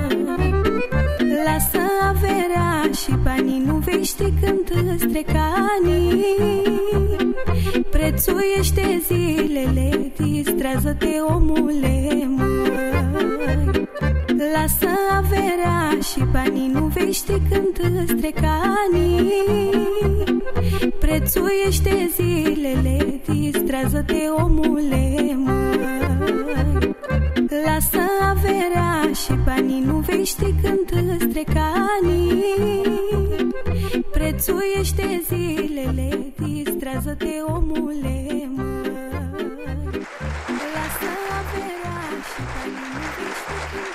Lasă averea și banii, nu vei ști când îți trec anii. Prețuiește zilele, distrează-te, omule, măi. Lasă averea și banii, nu vei ști când îți trec anii. Prețuiește zilele, distrează-te, omule, măi. Lasă averea și banii, nu vei ști când îți trec anii. Prețuiește zilele, distrează-te, omule, măi. Lasă averea și banii, nu vei ști când...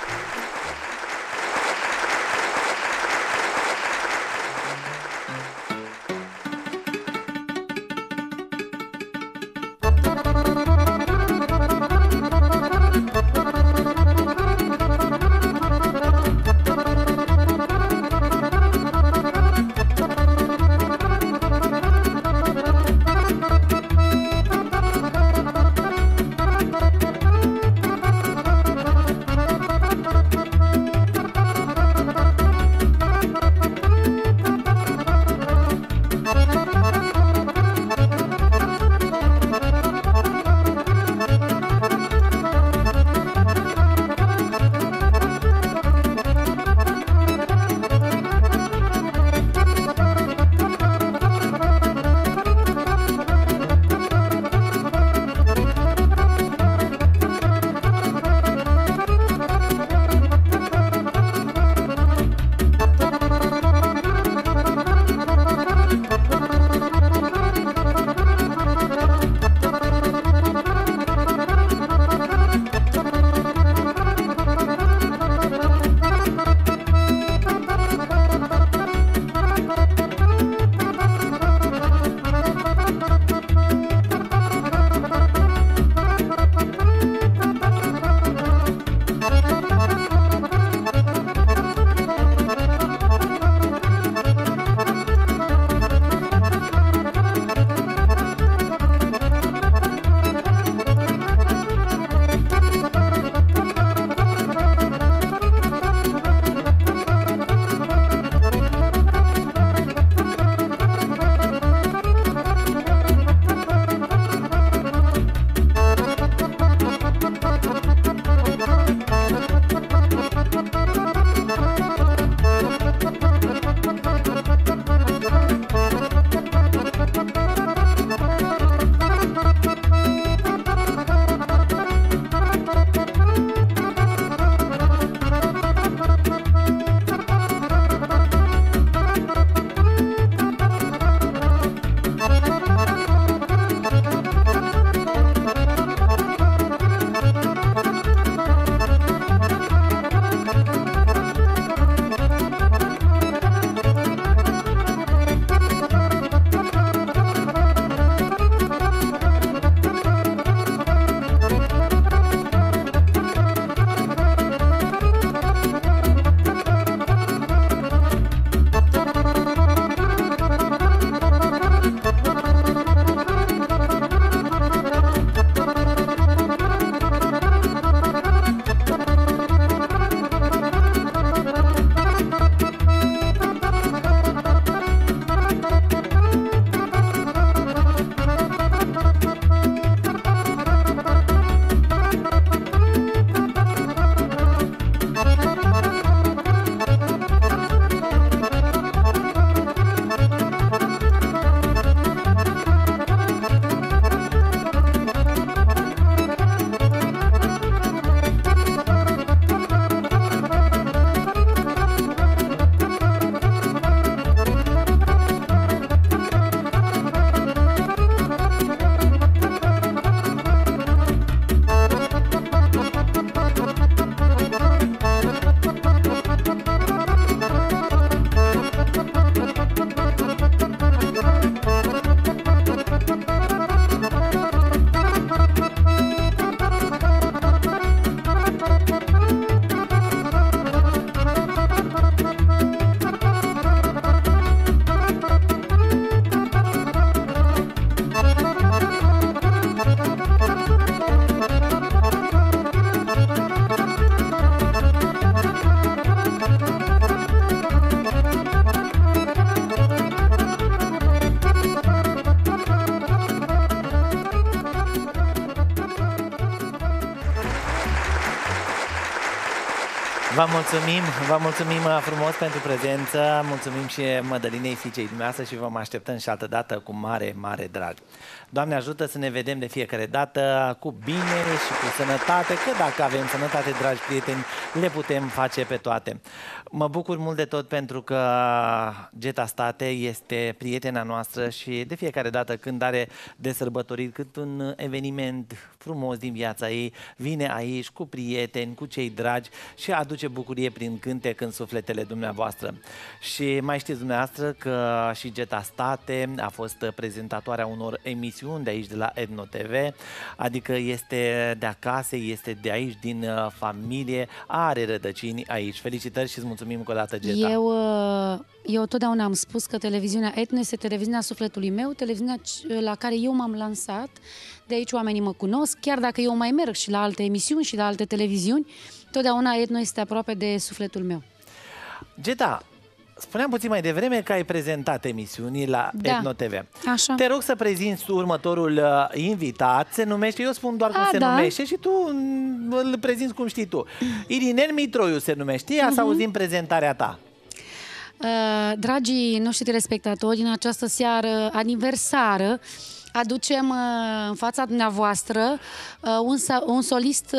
Vă mulțumim frumos pentru prezență, mulțumim și Mădălinei, fiicei dumneavoastră, și vă așteptăm și altă dată cu mare, mare drag. Doamne ajută să ne vedem de fiecare dată cu bine și cu sănătate, că dacă avem sănătate, dragi prieteni, le putem face pe toate. Mă bucur mult de tot pentru că Geta State este prietena noastră și de fiecare dată când are de sărbătorit, cât un eveniment frumos din viața ei, vine aici cu prieteni, cu cei dragi și aduce bucurie prin cântec în sufletele dumneavoastră. Și mai știți dumneavoastră că și Geta State a fost prezentatoarea unor emisiuni de aici, de la Edno TV, adică este de acasă, este de aici, din familie, are rădăcini aici. Felicitări și îți mulțumim încă o dată, Geta. Eu totdeauna am spus că televiziunea Edno este televiziunea sufletului meu, televiziunea la care eu m-am lansat, de aici oamenii mă cunosc, chiar dacă eu mai merg și la alte emisiuni și la alte televiziuni, totdeauna Edno este aproape de sufletul meu. Geta, spuneam puțin mai devreme că ai prezentat emisiuni la Edno TV. Așa. Te rog să prezinți următorul invitat. Se numește, eu spun doar cum se numește și tu îl prezinți cum știi tu. Irinel Mitroiu se numește. Ia să auzim prezentarea ta. Dragii noștri telespectatori, în această seară aniversară aducem în fața dumneavoastră un solist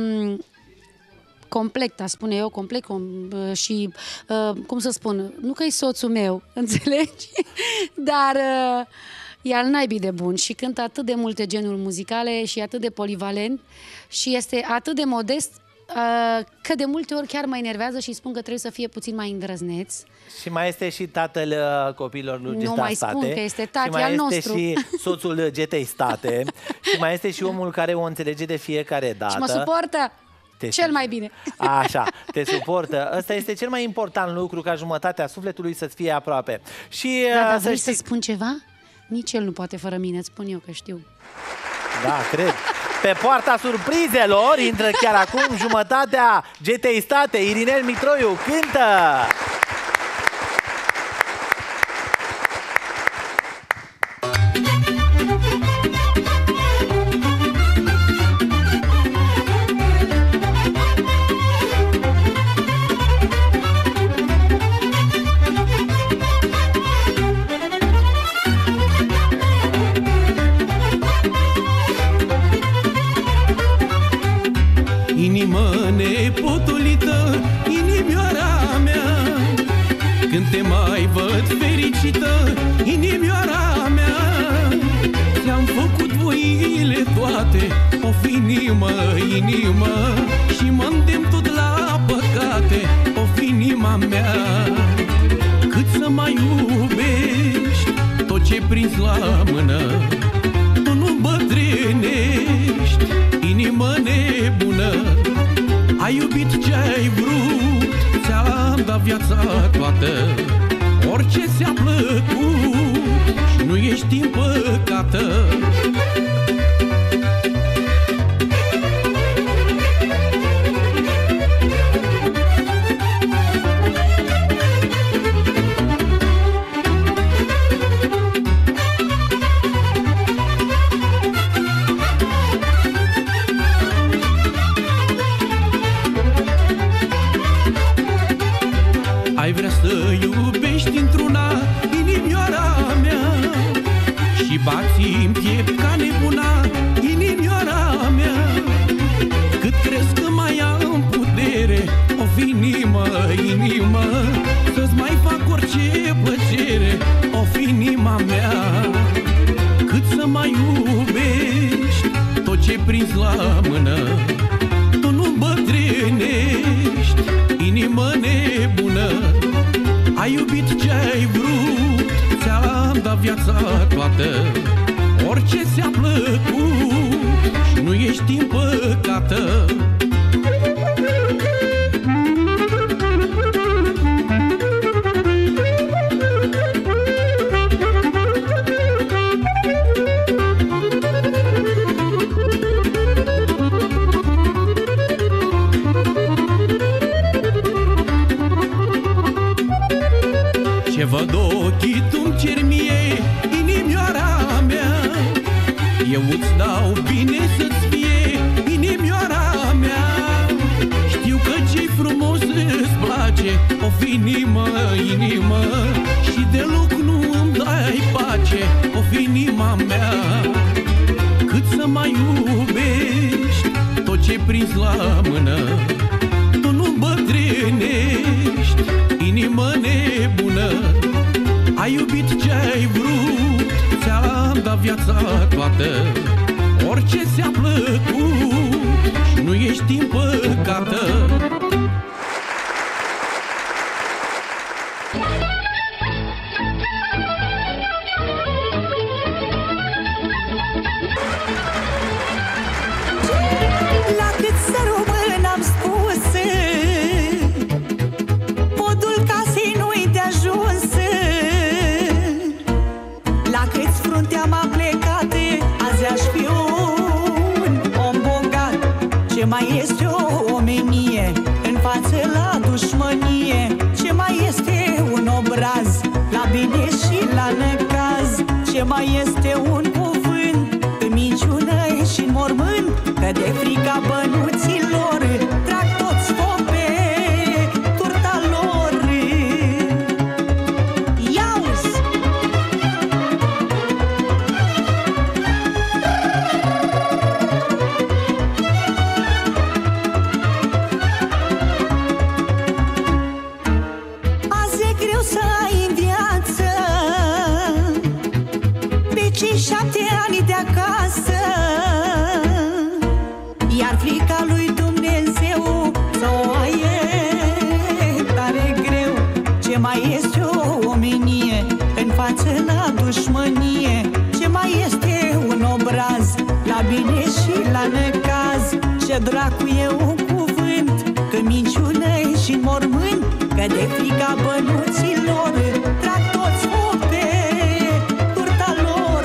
complet, aș spune eu, complet și, cum să spun, nu că e soțul meu, înțelegi? Dar e al naibii de bun și cântă atât de multe genuri muzicale și atât de polivalent și este atât de modest că de multe ori chiar mă enervează și spun că trebuie să fie puțin mai îndrăzneț. Și mai este și tatăl copiilor lui Geta State. Nu mai spun că este tati al nostru. Și mai este și soțul Getei State. Și mai este și omul care o înțelege de fiecare dată. Și mă suportă cel mai bine. Așa, te suportă. Ăsta este cel mai important lucru, ca jumătatea sufletului să-ți fie aproape. Și dar vrei să spun ceva? Nici el nu poate fără mine, îți spun eu că știu. Da, cred. Pe poarta surprizelor intră chiar acum jumătatea Getei State. Irinel Mitroiu cântă! Inimă nepotolită, inimioara mea, când te mai văd fericită, inimioara mea, ți-am făcut voile toate, o fi inimă, și mă îndemn tot la păcate, o fi inima mea. Cât să mai iubești tot ce prins la mână, tu nu îmbătrânești, inimă nebună. Ai iubit ce-ai vrut, ți-am dat viața toată, orice ți-a plăcut și nu ești împăcată. Ai vrea să iubești într-una, inimioara mea, și bați în piept ca nebuna, inimioara mea. Cât crezi că mai am putere, o fi inimă, să-ți mai fac orice plăcere, o fi inima mea. Cât să mai iubești tot ce prins la mână, tu nu îmbătrânești, inimă nebună. Ai iubit ce-ai vrut, ți-am dat viața toată, orice ți-a plăcut și nu ești împăcată. Ce văd ochii tu-mi cer mie, inimioara mea, eu îți dau bine să-ți fie, inimioara mea. Of inimă, inimă, și deloc nu îmi dai pace. Of inima mea, cât să mai iubești tot ce prins la mână. Tu nu îmbătrânești, inimă nebună. Ai iubit ce-ai vrut, ți-am dat viața toată. Orice ți-a plăcut, nu ești împăcată. La cât să român am spus, podul casei nu-i de ajuns. La câți fruntea m-a plecat, azi aș fi un om bogat. Ce mai este o omenie în față la dușmănie? Ce mai este un obraz la bine și la necaz? Ce mai este un cuvânt în minciună și în mormânt? Că de frica bănuților trag toți foc pe turta lor. Ia-uzi! Azi e greu să ai în viață pe cei 7 ani de acasă. Iar frica lui Dumnezeu să o ai e tare greu. Ce mai este o omenie în față la dușmănie? Ce mai este un obraz la bine și la necaz? Ce dracu e un cuvânt că minciună și în mormânt? Că de frica bănuților trag toți foc pe turta lor.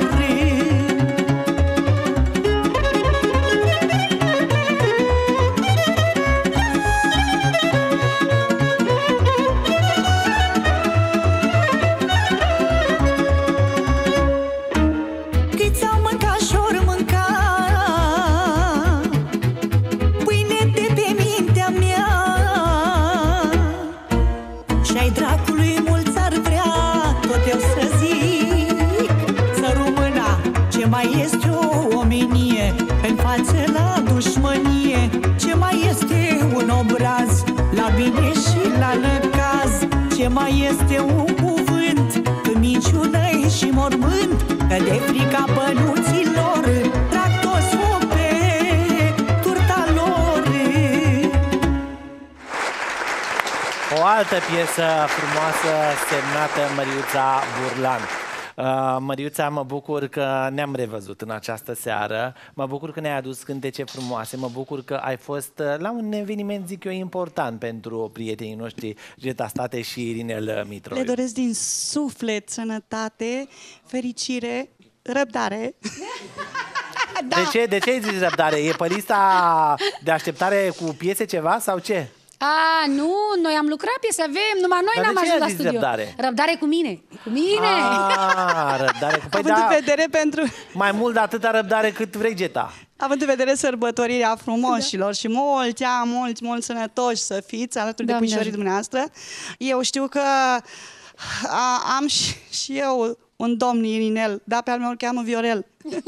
Câți au mâncat și-or mânca pâine de pe mintea mea. Și-ai dracului mulți ar vrea tot eu să zic să rămâna. Ce mai este o omenie în față la dușmănie? Ce mai este un obraz la bine și la necaz? Ce mai este un cuvânt în minciună și mormânt? Că de frica bănuților trag toți foc pe turta lor. O altă piesă frumoasă semnată Măriuța Burlan. Măriuța, mă bucur că ne-am revăzut în această seară, mă bucur că ne-ai adus cântece frumoase, mă bucur că ai fost la un eveniment, zic eu, important pentru prietenii noștri Geta State și Irinel Mitroiu. Le doresc din suflet sănătate, fericire, răbdare. Da. De ce ai zis răbdare? E pe lista de așteptare cu piese ceva sau ce? A, nu, noi am lucrat piese, avem, numai noi n-am ajuns la studio. Răbdare? Răbdare cu mine. Cu mine! Răbdare cu... Având în vedere pentru... Mai mult de atâta răbdare cât vrei, Geta. Având în vedere sărbătorirea frumoșilor și mulți sănătoși să fiți alături de puișorii dumneavoastră, eu știu că am și eu un domn Irinel, dar pe al meu îl cheamă Viorel.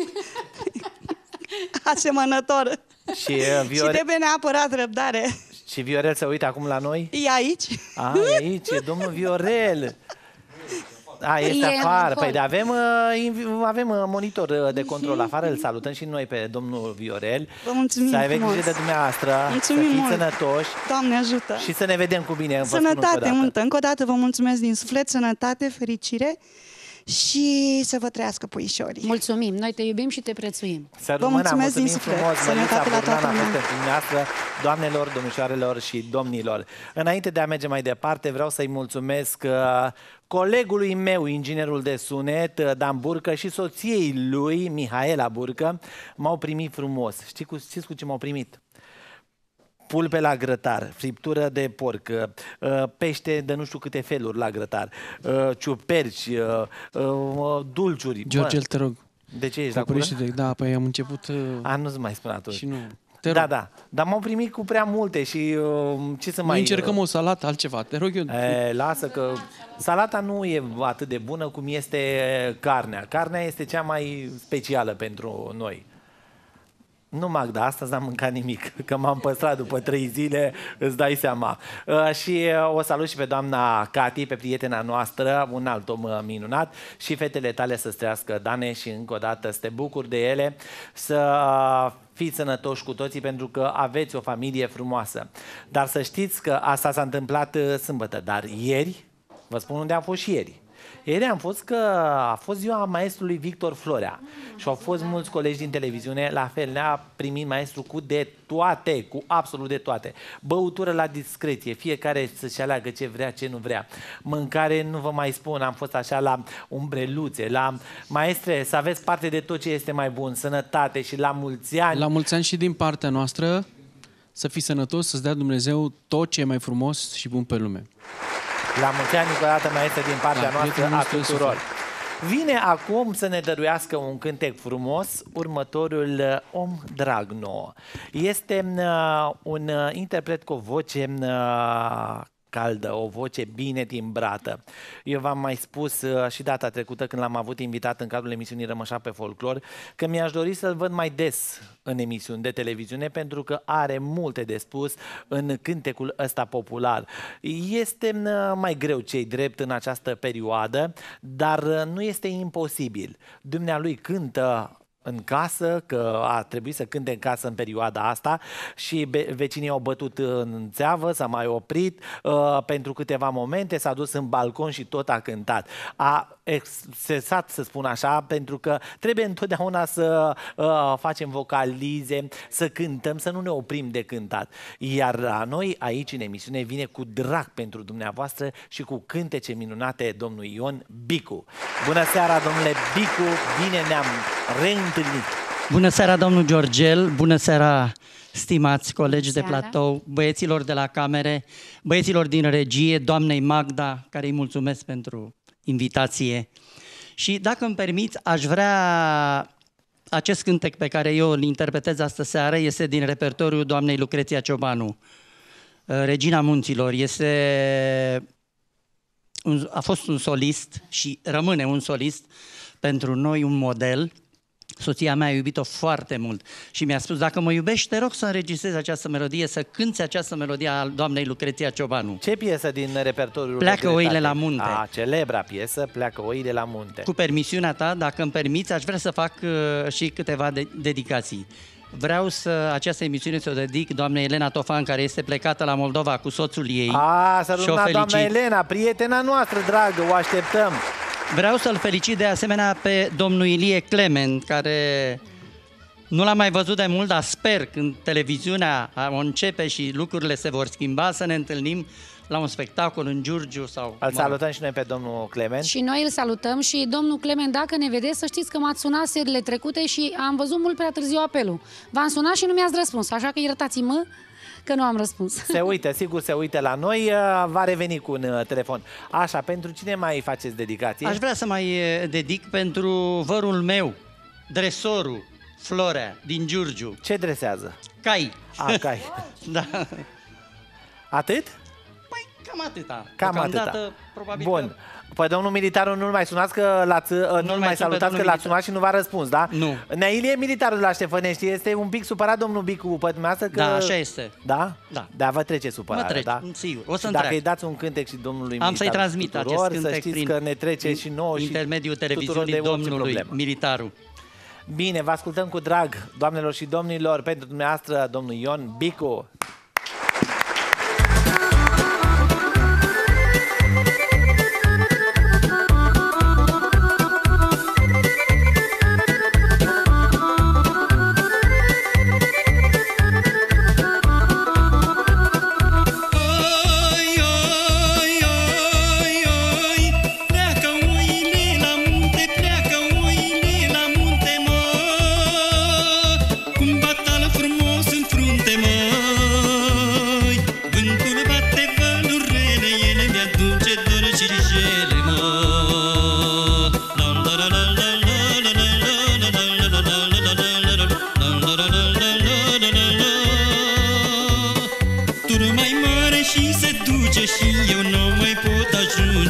Asemănător. Și trebuie neapărat răbdare. Și Viorel se uită acum la noi? E aici. E aici, e domnul Viorel. Este afară. Păi avem monitor de control afară, îl salutăm și noi pe domnul Viorel. Vă mulțumim să aveți grijă de dumneavoastră, mulțumim să fiți mult. sănătoși. Doamne ajută. Și să ne vedem cu bine. Sănătate multă. Încă o dată vă mulțumesc din suflet, sănătate, fericire și să vă trăiască puișorii. Mulțumim, noi te iubim și te prețuim. Vă mulțumesc din suflet. Sănătate la toată lumea. Dumneavoastră, doamnelor, domnișoarelor și domnilor. Înainte de a merge mai departe, vreau să-i mulțumesc colegului meu, inginerul de sunet, Dan Burcă, și soției lui, Mihaela Burcă. M-au primit frumos. Știți cu ce m-au primit? Pulpe la grătar, friptură de porc, pește de nu știu câte feluri la grătar, ciuperci, dulciuri. George, te rog. De ce ești la cură? Da, păi am început... Nu-ți mai spune atunci. Și nu. Dar m-au primit cu prea multe și ce să mai... încercăm o salată, altceva, te rog eu. Lasă că salata nu e atât de bună cum este carnea. Carnea este cea mai specială pentru noi. Nu, Magda, astăzi n-am mâncat nimic, că m-am păstrat după 3 zile, îți dai seama. Și o salut și pe doamna Cati, pe prietena noastră, un alt om minunat, și fetele tale să trăiască, Dane, și încă o dată să te bucuri de ele, să fiți sănătoși cu toții pentru că aveți o familie frumoasă. Dar să știți că asta s-a întâmplat sâmbătă, dar ieri, vă spun unde am fost și ieri. Ieri am fost că a fost ziua maestrului Victor Florea și au fost mulți colegi din televiziune, la fel ne-a primit maestru cu de toate, cu absolut de toate. Băutură la discreție, fiecare să-și aleagă ce vrea, ce nu vrea. Mâncare, nu vă mai spun, am fost așa la umbreluțe, la maestre, să aveți parte de tot ce este mai bun, sănătate și la mulți ani. La mulți ani și din partea noastră, să fii sănătos, să-ți dea Dumnezeu tot ce e mai frumos și bun pe lume. La mulți ani, încă o dată, maestre, din partea noastră a tuturor. Vine acum să ne dăruiască un cântec frumos următorul om drag nouă. Este un interpret cu o voce caldă, o voce bine timbrată. Eu v-am mai spus și data trecută când l-am avut invitat în cadrul emisiunii Rămășac pe Folclor că mi-aș dori să-l văd mai des în emisiuni de televiziune pentru că are multe de spus în cântecul ăsta popular. Este mai greu ce-i drept în această perioadă, dar nu este imposibil. Dumnealui cântă în casă, că a trebuit să cânte în casă în perioada asta și vecinii au bătut în țeavă, s-a mai oprit pentru câteva momente, s-a dus în balcon și tot a cântat. A excesat, să spun așa, pentru că trebuie întotdeauna să facem vocalize, să cântăm, să nu ne oprim de cântat. Iar la noi aici în emisiune vine cu drag pentru dumneavoastră și cu cântece minunate domnul Ion Bicu. Bună seara, domnule Bicu, bine ne-am reîntâlnit. Bună seara, domnul Georgel, bună seara, stimați colegi de platou, băieților de la camere, băieților din regie, doamnei Magda, care îi mulțumesc pentru invitație. Și dacă îmi permiți, aș vrea, acest cântec pe care eu îl interpretez astă seară este din repertoriul doamnei Lucreția Ciobanu, Regina Munților. A fost un solist și rămâne un solist pentru noi, un model. Soția mea a iubit-o foarte mult și mi-a spus, dacă mă iubești, te rog să înregistrezi această melodie, să cânți această melodie a doamnei Lucreția Ciobanu. Ce piesă din repertoriul? Pleacă oile la munte. Celebra piesă, Pleacă oile la munte. Cu permisiunea ta, dacă îmi permiți, aș vrea să fac și câteva dedicații. Vreau să această emisiune să o dedic doamnei Elena Tofan, care este plecată la Moldova cu soțul ei. Să rămână doamna Elena, prietena noastră dragă, o așteptăm. Vreau să-l felicit de asemenea pe domnul Ilie Clement, care nu l-am mai văzut de mult, dar sper când televiziunea o începe și lucrurile se vor schimba, să ne întâlnim la un spectacol în Giurgiu sau... Îl salutăm și noi pe domnul Clement. Și noi îl salutăm și domnul Clement, dacă ne vedeți, să știți că m-ați sunat serile trecute și am văzut mult prea târziu apelul. V-am sunat și nu mi-ați răspuns, așa că iertați-mă că nu am răspuns. Se uită, sigur se uită la noi, va reveni cu un telefon. Așa, pentru cine mai faceți dedicație? Aș vrea să mai dedic pentru vărul meu, dresorul Florea, din Giurgiu. Ce dresează? Cai. Cai. Da. Atât? Păi, cam atâta. Cam atâta. Probabil. Bun. Că... Păi domnul militarul nu-l mai sunați, că nu-l mai salutați, că l-ați sunat și nu v-a răspuns, da? Nu. Neilie, militarul de la Ștefănești, este un pic supărat domnul Bicu pe dumneavoastră că... Da, așa este. Da? Da. Dar vă trece supărarea, mă trece, da? Sigur, o să dacă îi dați un cântec și domnului militar, am să-i transmit acest cântec, să știți că ne trece și nouă și intermediul televiziunii domnului militarul. Bine, vă ascultăm cu drag, doamnelor și domnilor, pentru dumneavoastră, domnul Ion Bicu. Cum batală frumos în frunte, mă.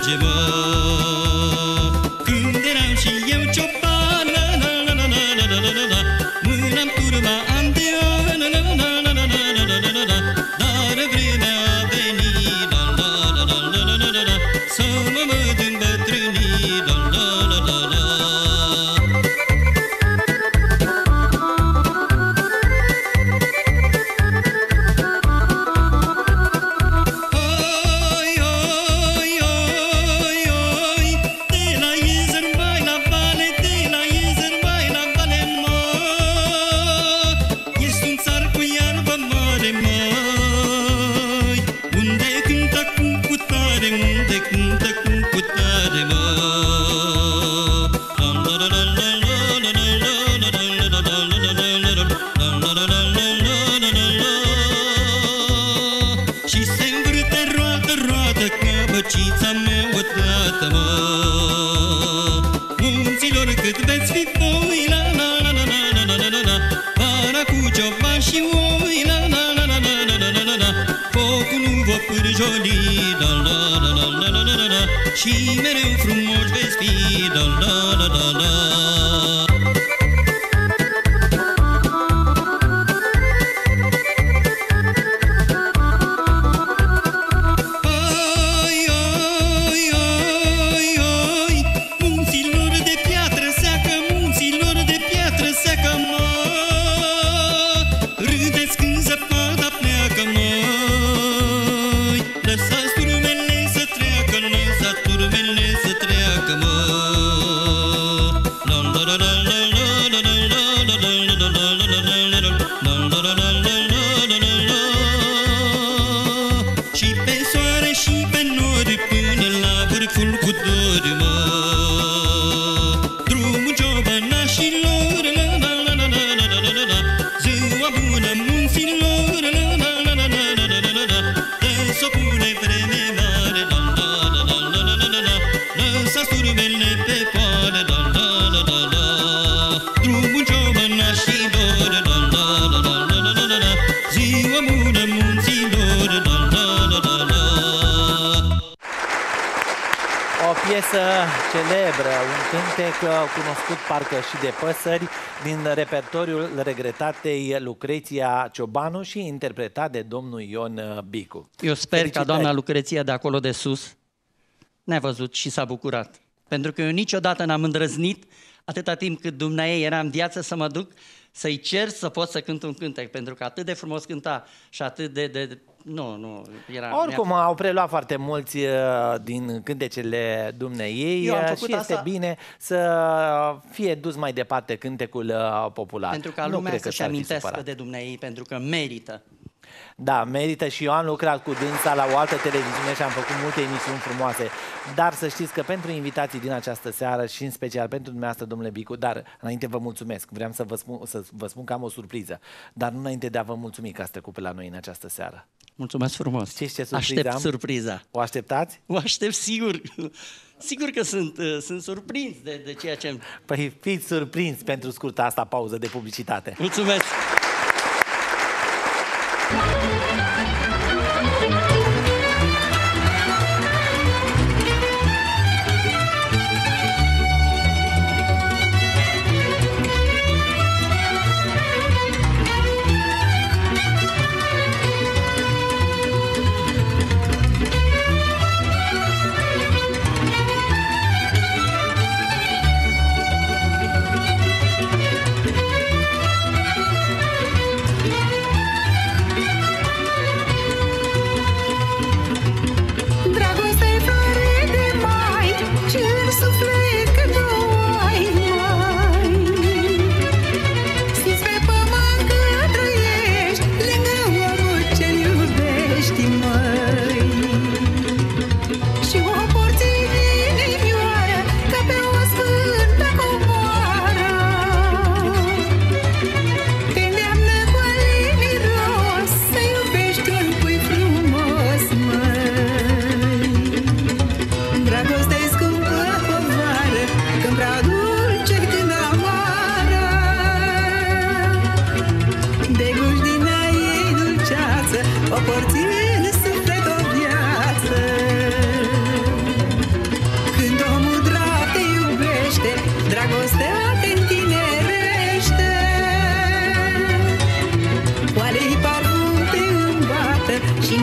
merge, mă. Când eram și eu cioban, la la la la la la la la la, mâna-mi turma an de an, la la la la la la la la la, dar vremea a venit, la la la la la la la la, să mă văd îmbătrânit, la la la la la. Și se învârte roată, căbăcița mea odată, mă. Munților cât veți fi voi, la la la la la la la la la, vara cu cioban și oi, la la la la la la la la la, focul nu vă pârjoli, la la la la la la la la, și mereu frumos veți fi, la la la la la. Și pe soare și pe nori, până la vârful cu dori, mă. Drumul ciobănașilor, la la la la la la la la la, ziua bună munților, la la la la la la la la la, dă-s-o pune vreme mare, la la la la la la la la la, lăsați turmele pe poale, la la la la la. Drumul ciobănașilor, la la la la la la la la la, ziua bună munților, la la la la la. O piesă celebră, un cântec cunoscut parcă și de păsări, din repertoriul regretatei Lucreția Ciobanu și interpretat de domnul Ion Bicu. Eu sper ca doamna Lucreția de acolo de sus ne-a văzut și s-a bucurat. Pentru că eu niciodată n-am îndrăznit, atâta timp cât dumneaei era în viață, să mă duc să-i cer să pot să cânt un cântec. Pentru că atât de frumos cânta și atât de nu, era... Oricum au preluat foarte mulți din cântecele dumneiei și este bine să fie dus mai departe cântecul popular. Pentru ca lumea să-și amintească de dumneaei, pentru că merită. Da, merită, și eu am lucrat cu dânsa la o altă televiziune și am făcut multe emisiuni frumoase. Dar să știți că pentru invitații din această seară și în special pentru dumneavoastră, domnule Bicu, dar înainte vă mulțumesc, vreau să vă spun că am o surpriză, dar nu înainte de a vă mulțumi că ați trecut pe la noi în această seară. Mulțumesc frumos. Știți ce surpriză Aștept am? surpriza. O așteptați? O aștept sigur. Sigur că sunt surprins de ceea ce... Păi fiți surprins pentru scurta asta pauză de publicitate. Mulțumesc!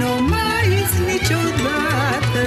nu mai uiți niciodată.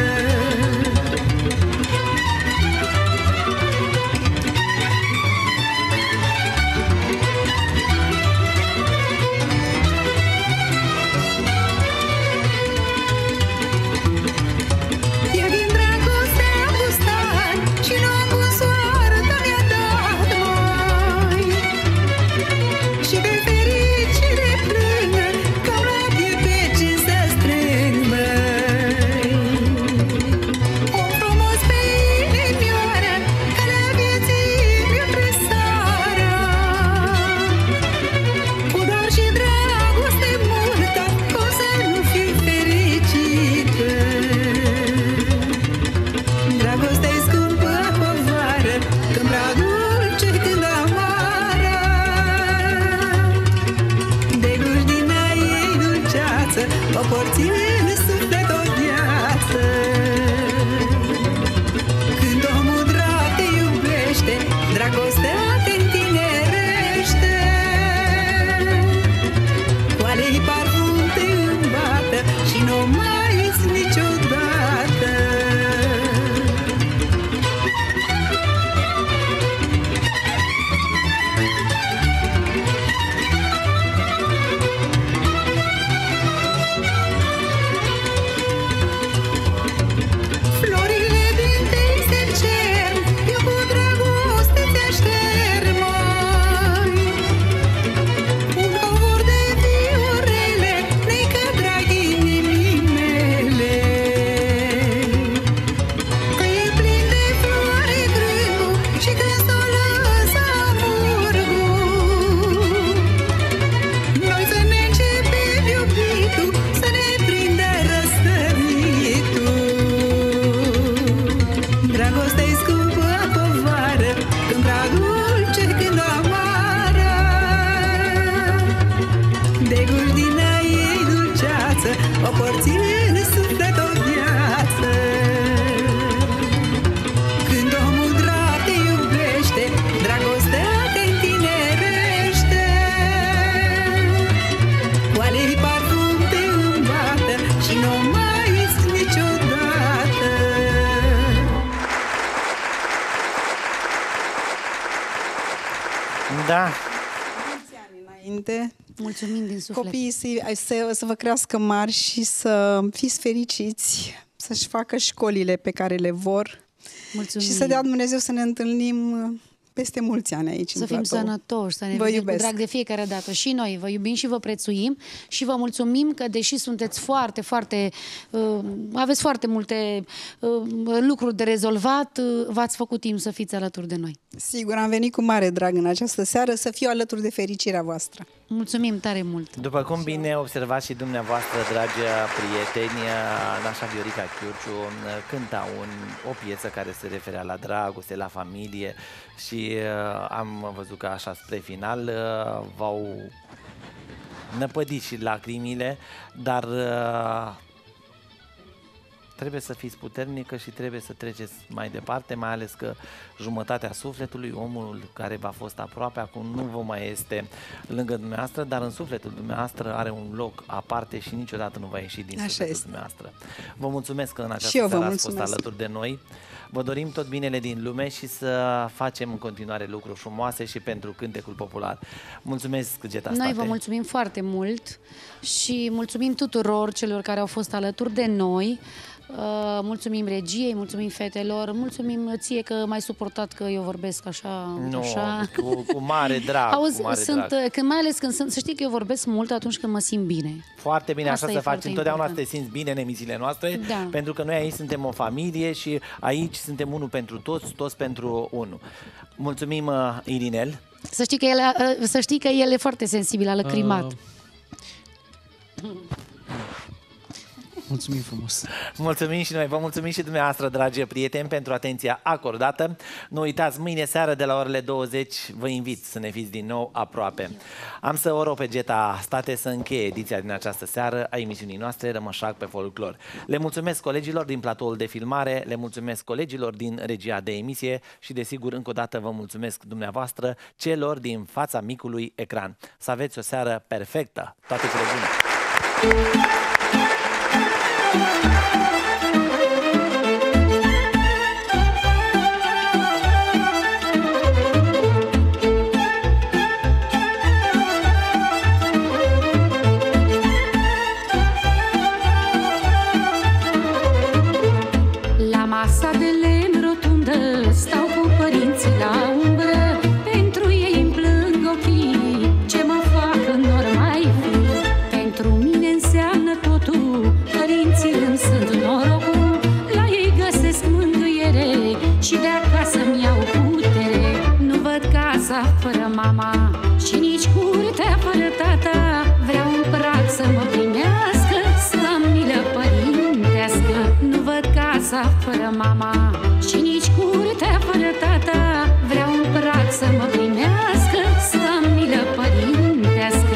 Da. Mulțumim din suflet. Copiii să vă crească mari și să fiți fericiți, să-și facă școlile pe care le vor. Mulțumim. Și să dea Dumnezeu să ne întâlnim peste mulți ani aici să fim sănătoși, să ne vedem cu drag de fiecare dată. Și noi vă iubim și vă prețuim și vă mulțumim că deși sunteți foarte, foarte aveți foarte multe lucruri de rezolvat, v-ați făcut timp să fiți alături de noi. Sigur, am venit cu mare drag în această seară să fiu alături de fericirea voastră. Mulțumim tare mult! După cum bine observați și dumneavoastră, dragi prieteni, Nașa Viorica Chiurciu cânta o piesă care se referea la dragoste, la familie și am văzut că așa spre final v-au năpădit și lacrimile, dar trebuie să fiți puternică și trebuie să treceți mai departe, mai ales că jumătatea sufletului, omul care v-a fost aproape, acum nu vă mai este lângă dumneavoastră, dar în sufletul dumneavoastră are un loc aparte și niciodată nu va ieși din sufletul dumneavoastră. Vă mulțumesc că în această seară ați fost alături de noi. Vă dorim tot binele din lume și să facem în continuare lucruri frumoase și pentru cântecul popular. Mulțumesc, Geta State. Noi vă mulțumim foarte mult și mulțumim tuturor celor care au fost alături de noi. Mulțumim regiei, mulțumim fetelor, mulțumim ție că m-ai suportat că eu vorbesc așa. Nu, așa. Cu mare drag. Auzi, cu mare sunt, drag. Mai ales când sunt, să știi că eu vorbesc mult atunci când mă simt bine. Foarte bine, Asta așa e să faci. foarte Întotdeauna important. să te simți bine în emisiile noastre, Da. pentru că noi aici suntem o familie și aici suntem unul pentru toți, toți pentru unul. Mulțumim, Irinel. Să știi că el e foarte sensibil, a lăcrimat. Mulțumim frumos! Mulțumim și noi, vă mulțumim și dumneavoastră, dragi prieteni, pentru atenția acordată. Nu uitați, mâine seară de la orele 20 vă invit să ne fiți din nou aproape. Am să o rog pe Geta State să încheie ediția din această seară a emisiunii noastre Rămășac pe folclor. Le mulțumesc colegilor din platoul de filmare, le mulțumesc colegilor din regia de emisie și desigur încă o dată vă mulțumesc dumneavoastră celor din fața micului ecran. Să aveți o seară perfectă! Toate cele bune! fără mama și nici curtea fără tata. Vreau un părat să mă primească, să-mi milă părintească.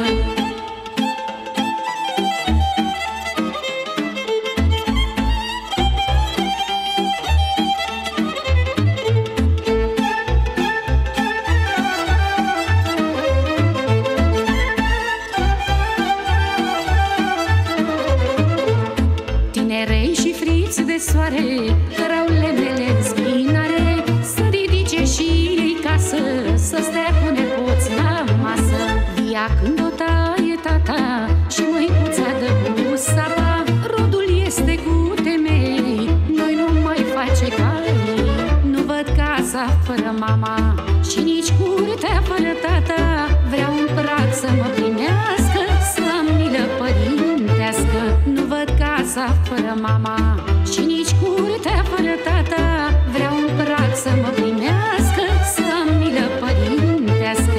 Tinerei și friți de soare, cărau lemnele în spinare, să ridice și ei casă, să stea cu nepoți la masă. Via când o taie tata și măicuța dă cu sapa, rodul este cu temei, noi nu mai face ca ei. Nu văd casa fără mama și nici curtea fără tata. Vreau un părat să mă primească, să-mi milă părintească. Nu văd casa fără mama și nici curtea fără tata. Vreau un părat să mă primească, să-mi milă părintească.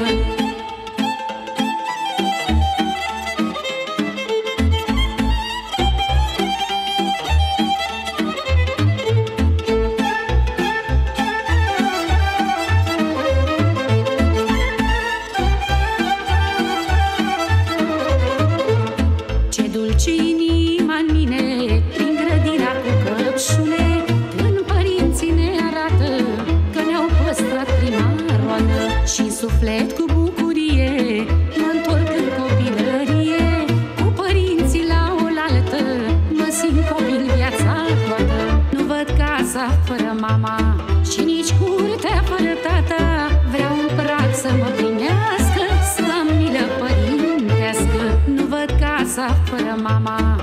Ce dulce inima-n mine, prin grădina cu căpșune, când părinții ne arată că ne-au păstrat prima roadă. Și suflet cu bucurie mă întorc în copilărie, cu părinții la oaltă mă simt copil viața toată. Nu văd casa fără mama și nici curtea fără tata. Vreau un părat să mă primească, să-mi milă părintească. Nu văd casa fără mama